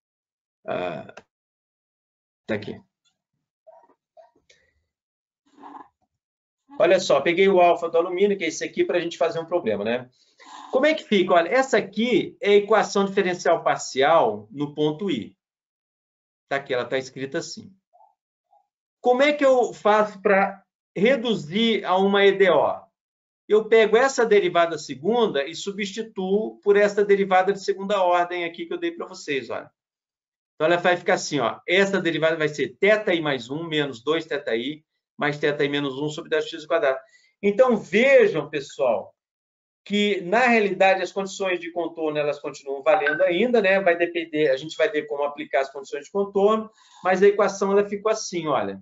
Tá aqui. Olha só, peguei o alfa do alumínio, que é esse aqui, para a gente fazer um problema, né? Como é que fica? Olha, essa aqui é a equação diferencial parcial no ponto I. Tá aqui, ela está escrita assim. Como é que eu faço para reduzir a uma EDO? Eu pego essa derivada segunda e substituo por essa derivada de segunda ordem aqui que eu dei para vocês, olha. Então, ela vai ficar assim, ó. Essa derivada vai ser θi mais 1 menos 2θi mais θi menos 1 sobre 10x ao quadrado. Então, vejam, pessoal, que, na realidade, as condições de contorno elas continuam valendo ainda, né? Vai depender, a gente vai ver como aplicar as condições de contorno, mas a equação ela ficou assim, olha.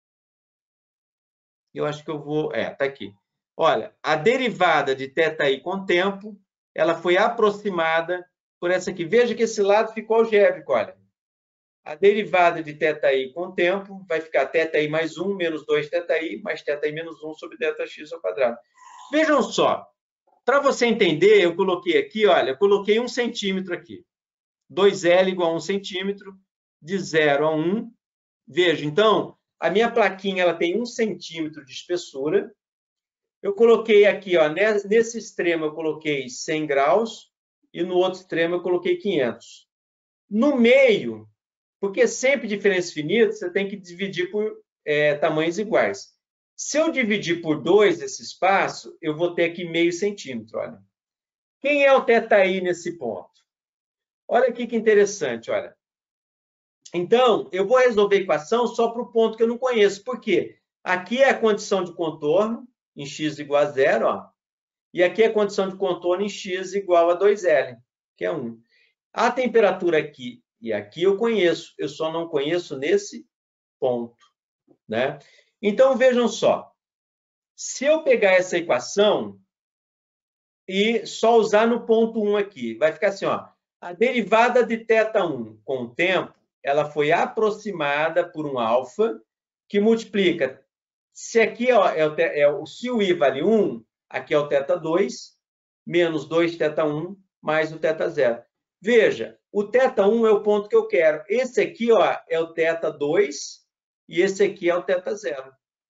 Eu acho que eu vou... tá aqui. Olha, a derivada de θi com tempo, ela foi aproximada por essa aqui. Veja que esse lado ficou algébrico, olha. A derivada de θi com tempo vai ficar θi mais 1 menos 2θi mais θi menos 1 sobre ΔX ao quadrado. Vejam só, para você entender, eu coloquei aqui, olha, eu coloquei 1 centímetro aqui. 2L igual a 1 centímetro, de 0 a 1. Veja, então, a minha plaquinha ela tem 1 centímetro de espessura. Eu coloquei aqui, ó, nesse extremo eu coloquei 100 graus e no outro extremo eu coloquei 500. No meio, porque sempre diferenças finitas, você tem que dividir por tamanhos iguais. Se eu dividir por 2 esse espaço, eu vou ter aqui meio centímetro, olha. Quem é o θi nesse ponto? Olha aqui que interessante, olha. Então, eu vou resolver a equação só para o ponto que eu não conheço. Por quê? Aqui é a condição de contorno, em x igual a 0, ó, e aqui é a condição de contorno em x igual a 2L, que é 1. A temperatura aqui e aqui eu conheço, eu só não conheço nesse ponto, né? Então, vejam só. Se eu pegar essa equação e só usar no ponto 1 aqui, vai ficar assim, ó. A derivada de θ1 com o tempo, ela foi aproximada por um alfa que multiplica. Se aqui ó, se o I vale 1, aqui é o θ2, menos 2θ1 mais o θ0. Veja, o θ1 é o ponto que eu quero. Esse aqui ó, é o θ2 e esse aqui é o θ0.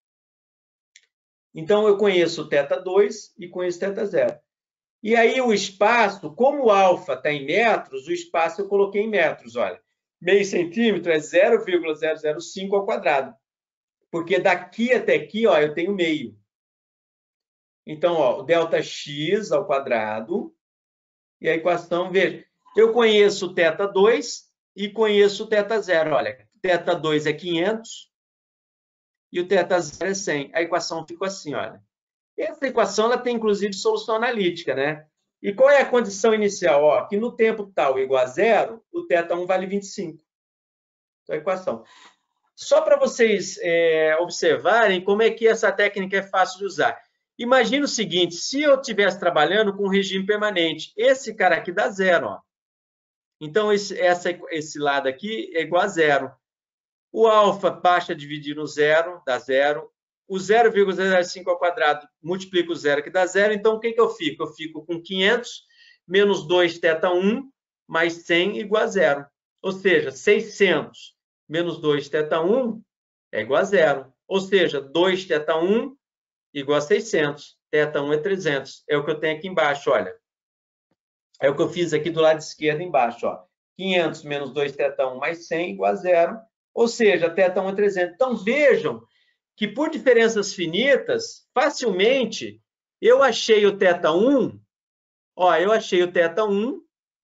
Então, eu conheço o θ2 e conheço o θ0. E aí, o espaço, como o alfa está em metros, o espaço eu coloquei em metros, olha. Meio centímetro é 0,005 ao quadrado. Porque daqui até aqui, ó, eu tenho meio. Então, ó, o ΔX ao quadrado. E a equação, veja, eu conheço o θ2 e conheço o θ0. Olha, θ2 é 500 e o θ0 é 100. A equação ficou assim, olha. Essa equação ela tem, inclusive, solução analítica, né? E qual é a condição inicial? Ó, que no tempo tal igual a zero, o θ1 vale 25. Então, a equação. Só para vocês observarem como é que essa técnica é fácil de usar. Imagina o seguinte, se eu estivesse trabalhando com regime permanente, esse cara aqui dá zero. Ó. Então, esse lado aqui é igual a zero. O alfa basta dividir no zero, dá zero. O 0,05 ao quadrado multiplica o zero, que dá zero. Então, o que eu fico? Eu fico com 500 menos 2θ1 mais 100 igual a zero. Ou seja, 600 menos 2θ1 é igual a zero. Ou seja, 2θ1 igual a 600. θ1 é 300. É o que eu tenho aqui embaixo, olha. É o que eu fiz aqui do lado esquerdo embaixo, ó. 500 menos 2θ1 mais 100 igual a zero. Ou seja, θ1 é 300. Então, vejam que por diferenças finitas, facilmente, eu achei o θ1, ó, eu achei o θ1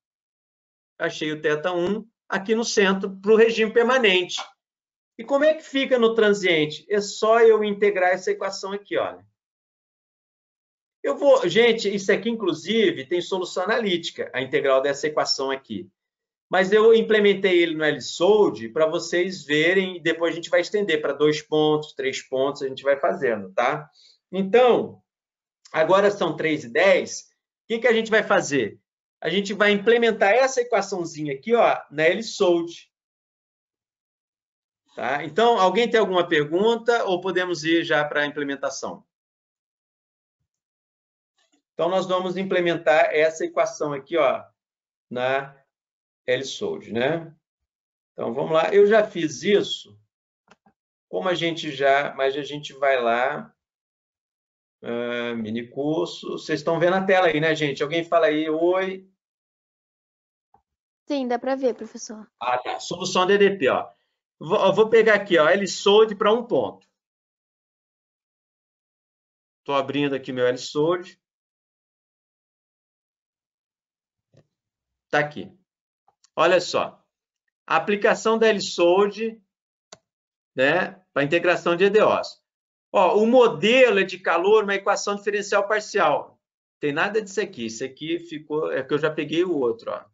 aqui no centro para o regime permanente. E como é que fica no transiente? É só eu integrar essa equação aqui, olha. Gente, isso aqui, inclusive, tem solução analítica, a integral dessa equação aqui. Mas eu implementei ele no LSOLD para vocês verem, e depois a gente vai estender para 2 pontos, 3 pontos, a gente vai fazendo, tá? Então, agora são 3:10, o que a gente vai fazer? A gente vai implementar essa equaçãozinha aqui, ó, na LSOLD. Tá? Então, alguém tem alguma pergunta ou podemos ir já para a implementação? Então, nós vamos implementar essa equação aqui, ó, na LSOLD, né? Então, vamos lá. Eu já fiz isso, mas a gente vai lá, mini curso. Vocês estão vendo a tela aí, né, gente? Alguém fala aí, oi. Sim, dá para ver, professor. Ah, tá. Solução DDP, ó. Vou pegar aqui, ó, LSOLD para um ponto. Estou abrindo aqui meu LSOLD. Está aqui. Olha só. A aplicação da LSOLD, né, para integração de EDOs. Ó, o modelo é de calor, uma equação diferencial parcial. Não tem nada disso aqui. Isso aqui ficou... É que eu já peguei o outro, ó.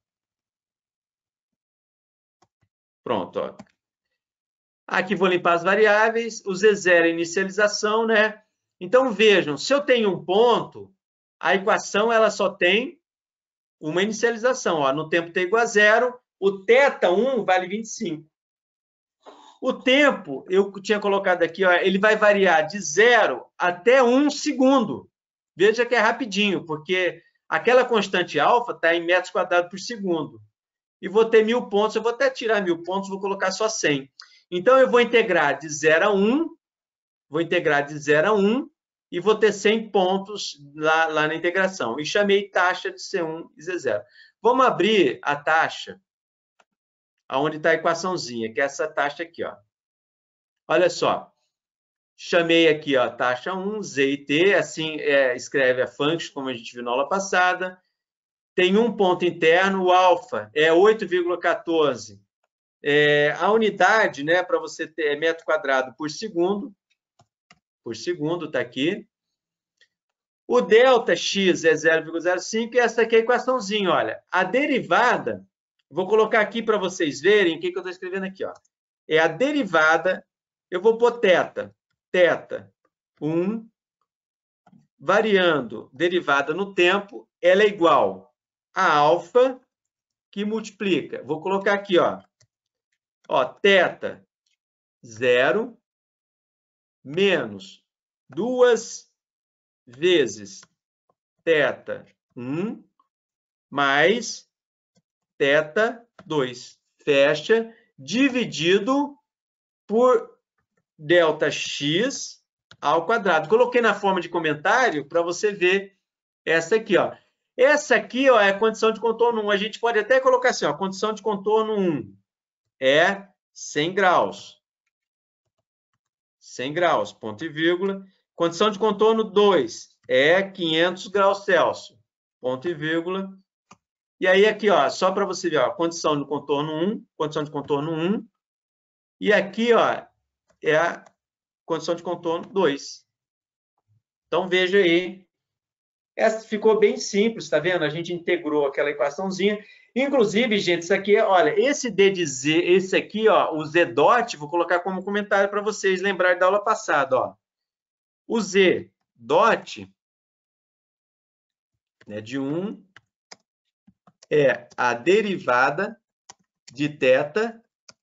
Pronto, ó. Aqui vou limpar as variáveis. O Z0 é inicialização, né? Então, vejam, se eu tenho um ponto, a equação ela só tem uma inicialização. Ó. No tempo t igual a zero, o θ1 vale 25. O tempo, eu tinha colocado aqui, ó, ele vai variar de 0 até 1 segundo. Veja que é rapidinho, porque aquela constante alfa está em metros quadrados por segundo. E vou ter 1000 pontos, eu vou até tirar 1000 pontos, vou colocar só 100. Então, eu vou integrar de 0 a 1, e vou ter 100 pontos lá na integração. E chamei taxa de C1 e Z0. Vamos abrir a taxa, onde está a equaçãozinha, que é essa taxa aqui, ó. Olha só, chamei aqui, ó, taxa 1, Z e T, assim escreve a function, como a gente viu na aula passada. Tem um ponto interno, o alfa é 8,14 A unidade, né, para você ter metro quadrado por segundo, está aqui. O delta x é 0,05 e essa aqui é a equaçãozinha, olha. A derivada, vou colocar aqui para vocês verem o que eu estou escrevendo aqui, ó. É a derivada, eu vou pôr θ. θ 1, variando derivada no tempo, ela é igual a alfa que multiplica. Vou colocar aqui, ó. Θ 0 menos 2 vezes θ 1 mais θ 2. Fecha, dividido por Δx ao quadrado. Coloquei na forma de comentário para você ver essa aqui, ó. Essa aqui, ó, é a condição de contorno 1. A gente pode até colocar assim, ó, condição de contorno 1 é 100 graus. 100 graus, ponto e vírgula. Condição de contorno 2 é 500 graus Celsius, ponto e vírgula. E aí aqui, ó, só para você ver, ó, condição de contorno 1, condição de contorno 1. E aqui, ó, é a condição de contorno 2. Então, veja aí. Essa ficou bem simples, tá vendo? A gente integrou aquela equaçãozinha. Inclusive, gente, isso aqui, olha, esse D de Z, esse aqui, ó, o Z dot, vou colocar como comentário para vocês lembrarem da aula passada, ó. O Z dot, né, de 1 é a derivada de θ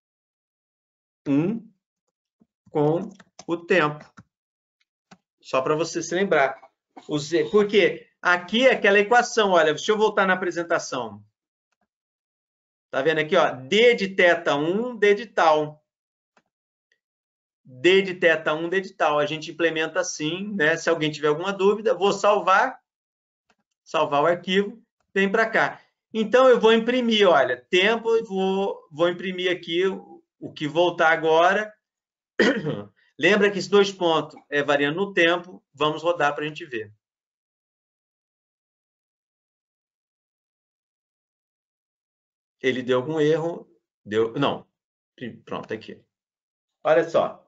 1 com o tempo. Só para você se lembrar. O Z, porque aqui é aquela equação, olha, deixa eu voltar na apresentação. Tá vendo aqui, ó? D de θ 1, D de tal. D de θ 1, D de tal. A gente implementa assim, né? Se alguém tiver alguma dúvida, vou salvar o arquivo, vem para cá. Então, eu vou imprimir, olha, tempo, e vou imprimir aqui o que voltar agora. Lembra que esses 2 pontos é variando no tempo. Vamos rodar para a gente ver. Ele deu algum erro? Deu, não. Pronto, aqui. Olha só.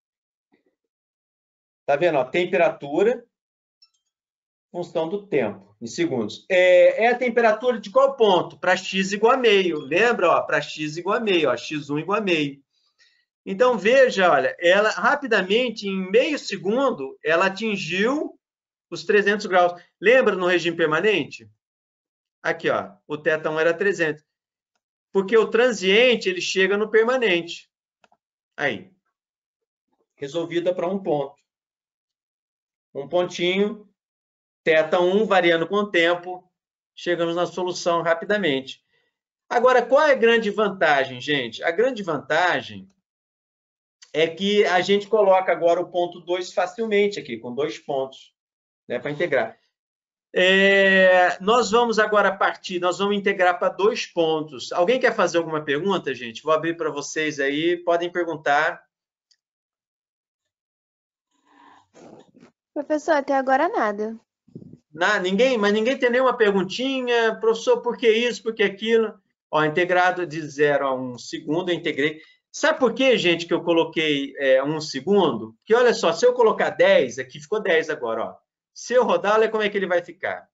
Tá vendo? Ó, temperatura, função do tempo, em segundos. É a temperatura de qual ponto? Para x igual a meio. Lembra? Para x igual a meio. X1 igual a meio. Então, veja, olha, ela rapidamente, em meio segundo, ela atingiu os 300 graus. Lembra no regime permanente? Aqui, ó, o θ1 era 300. Porque o transiente, ele chega no permanente. Aí. Resolvida para um ponto. Um pontinho, θ1 variando com o tempo, chegamos na solução rapidamente. Agora, qual é a grande vantagem, gente? A grande vantagem é que a gente coloca agora o ponto 2 facilmente aqui, com 2 pontos, né, para integrar. Nós vamos agora partir, nós vamos integrar para 2 pontos. Alguém quer fazer alguma pergunta, gente? Vou abrir para vocês aí, podem perguntar. Professor, até agora nada. Mas ninguém tem nenhuma perguntinha, professor, por que isso, por que aquilo? Ó, integrado de 0 a 1 segundo, eu integrei. Sabe por que, gente, que eu coloquei 1 segundo? Porque, olha só, se eu colocar 10, aqui ficou 10 agora, ó. Se eu rodar, olha como é que ele vai ficar.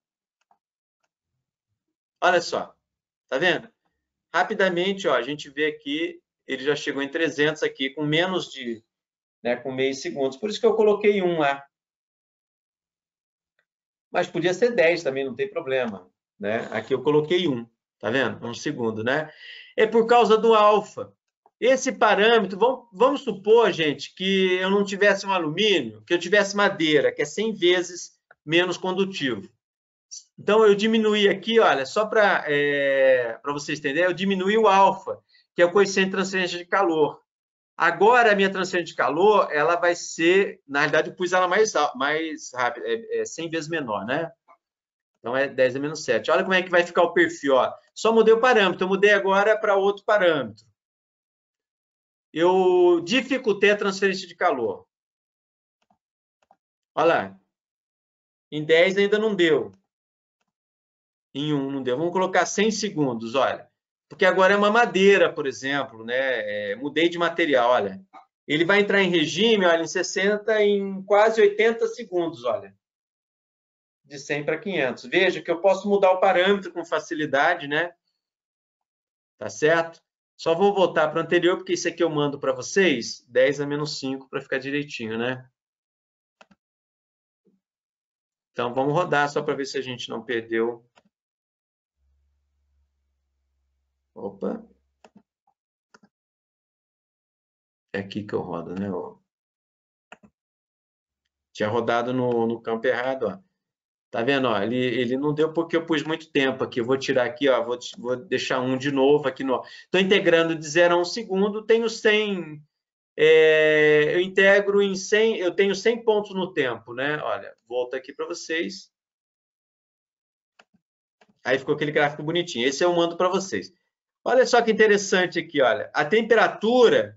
Olha só, tá vendo? Rapidamente, ó, a gente vê aqui, ele já chegou em 300 aqui, com menos de, né, com meio segundos. Por isso que eu coloquei 1 lá. Mas podia ser 10 também, não tem problema, né? Aqui eu coloquei 1, tá vendo? 1 segundo, né? É por causa do alfa. Esse parâmetro, vamos supor, gente, que eu não tivesse um alumínio, que eu tivesse madeira, que é 100 vezes menos condutivo. Então, eu diminuí aqui, olha, só para vocês entenderem, eu diminuí o alfa, que é o coeficiente de transferência de calor. Agora, a minha transferência de calor, ela vai ser, na realidade, eu pus ela mais rápida, 100 vezes menor, né? Então, é 10 a menos 7. Olha como é que vai ficar o perfil, ó. Só mudei o parâmetro, eu mudei agora para outro parâmetro. Eu dificultei a transferência de calor. Olha lá. Em 10 ainda não deu. Em 1 não deu. Vamos colocar 100 segundos, olha. Porque agora é uma madeira, por exemplo, né? Mudei de material, olha. Ele vai entrar em regime, olha, em 60, em quase 80 segundos, olha. De 100 para 500. Veja que eu posso mudar o parâmetro com facilidade, né? Tá certo? Só vou voltar para o anterior, porque isso aqui eu mando para vocês, 10 a menos 5, para ficar direitinho, né? Então, vamos rodar só para ver se a gente não perdeu. Opa. É aqui que eu rodo, né? Tinha rodado no campo errado, ó. Tá vendo? Ó, ele não deu porque eu pus muito tempo aqui. Eu vou tirar aqui, ó, vou deixar um de novo aqui no. Estou integrando de 0 a 1 segundo, tenho 100. Eu integro em 100, eu tenho 100 pontos no tempo, né? Olha, volto aqui para vocês. Aí ficou aquele gráfico bonitinho. Esse eu mando para vocês. Olha só que interessante aqui, olha. A temperatura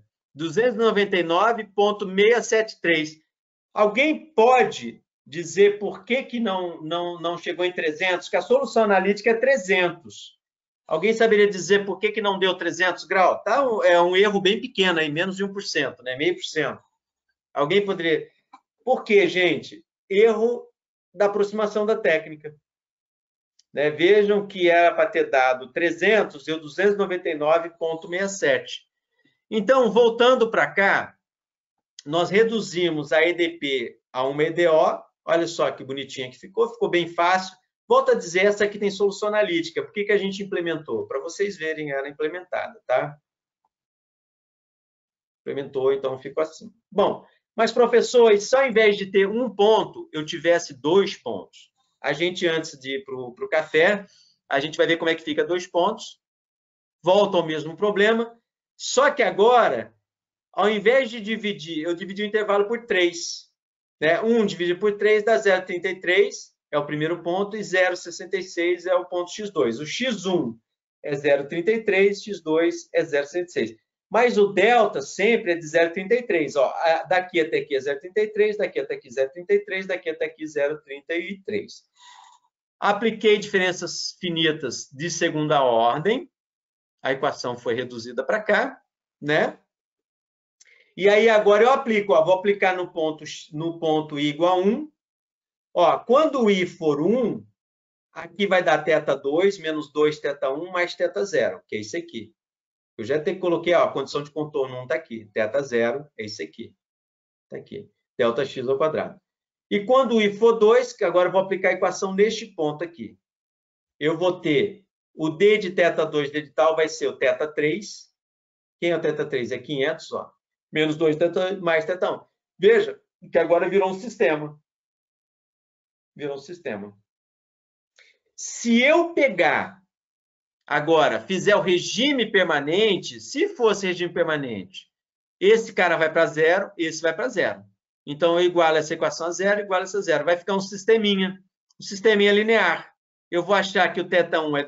299,673. Alguém pode dizer por que não chegou em 300? Que a solução analítica é 300. Alguém saberia dizer por que não deu 300 graus? Tá, é um erro bem pequeno, aí, menos de 1%, né? 0,5%. Alguém poderia... Por quê, gente? Erro da aproximação da técnica. Né? Vejam que era para ter dado 300, deu 299,67. Então, voltando para cá, nós reduzimos a EDP a uma EDO. Olha só que bonitinha que ficou bem fácil. Volto a dizer, essa aqui tem solução analítica. Por que a gente implementou? Para vocês verem ela implementada, tá? Implementou, então ficou assim. Bom, mas, professor, se ao invés de ter um ponto, eu tivesse 2 pontos? A gente, antes de ir para o café, a gente vai ver como é que fica 2 pontos. Volta ao mesmo problema. Só que agora, ao invés de dividir, eu dividi o intervalo por 3. Né? 1 dividido por 3 dá 0,33, é o primeiro ponto, e 0,66 é o ponto x2. O x1 é 0,33, x2 é 0,66. Mas o delta sempre é de 0,33. Ó, daqui até aqui é 0,33, daqui até aqui 0,33, daqui até aqui 0,33. Apliquei diferenças finitas de segunda ordem. A equação foi reduzida para cá, né? E aí agora eu aplico, ó, vou aplicar no ponto i igual a 1. Ó, quando o i for 1, aqui vai dar θ2 menos 2 θ1 mais θ0, que é isso aqui. Eu já até coloquei, ó, a condição de contorno 1 está aqui. θ0 é isso aqui. Está aqui. Δx ao quadrado. E quando o i for 2, que agora eu vou aplicar a equação neste ponto aqui. Eu vou ter o d de θ2, d de tal, vai ser o θ3. Quem é o θ3? É 500, ó. Menos 2 θ mais θ1. Veja que agora virou um sistema. Virou um sistema. Se eu pegar agora, fizer o regime permanente, se fosse regime permanente, esse cara vai para 0, esse vai para 0. Então, eu igualo essa equação a 0, igualo essa a 0. Vai ficar um sisteminha linear. Eu vou achar que o θ1 é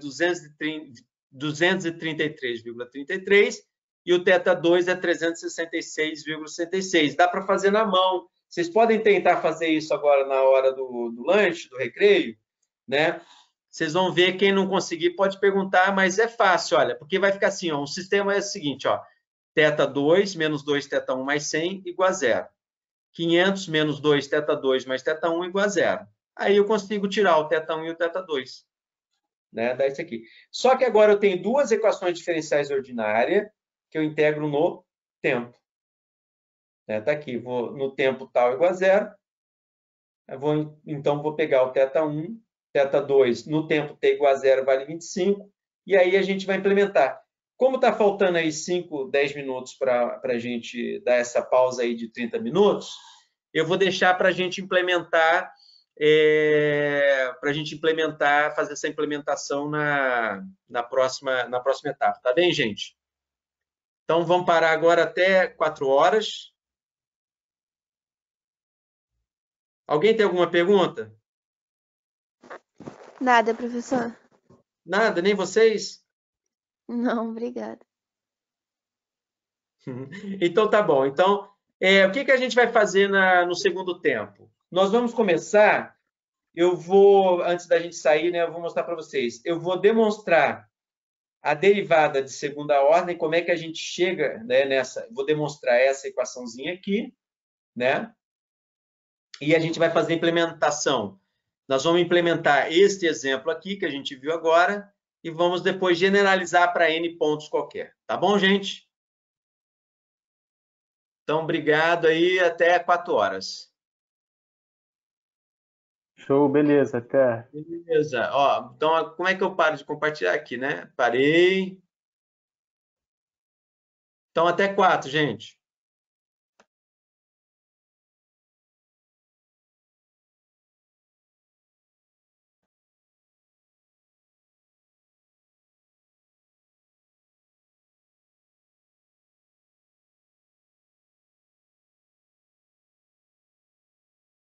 233,33 e o θ2 é 366,66. Dá para fazer na mão. Vocês podem tentar fazer isso agora na hora do lanche, do recreio, né? Vocês vão ver, quem não conseguir pode perguntar, mas é fácil, olha, porque vai ficar assim, ó, o sistema é o seguinte, ó, θ2 menos 2 θ1 mais 100 igual a 0. 500 menos 2 θ2 mais θ1 igual a 0. Aí eu consigo tirar o θ1 e o θ2. Né? Dá isso aqui. Só que agora eu tenho duas equações diferenciais ordinárias que eu integro no tempo. Tá aqui, no tempo tal igual a 0. Então, vou pegar o θ1, θ2 no tempo t igual a 0 vale 25, e aí a gente vai implementar. Como está faltando aí 5, 10 minutos para a gente dar essa pausa aí de 30 minutos, eu vou deixar para a gente implementar, fazer essa implementação na próxima etapa. Tá bem, gente? Então, vamos parar agora até 4 horas. Alguém tem alguma pergunta? Nada, professor. Nada, nem vocês? Não, obrigada. Então, tá bom. Então, o que a gente vai fazer no segundo tempo? Nós vamos começar, antes da gente sair, né, eu vou mostrar para vocês. Eu vou demonstrar a derivada de segunda ordem, como é que a gente chega, né, nessa? Vou demonstrar essa equaçãozinha aqui, né? E a gente vai fazer a implementação. Nós vamos implementar este exemplo aqui que a gente viu agora e vamos depois generalizar para n pontos qualquer. Tá bom, gente? Então, obrigado aí, até 4 horas. Show, beleza, até. Beleza. Ó, então, como é que eu paro de compartilhar aqui, né? Parei. Então, até 4, gente.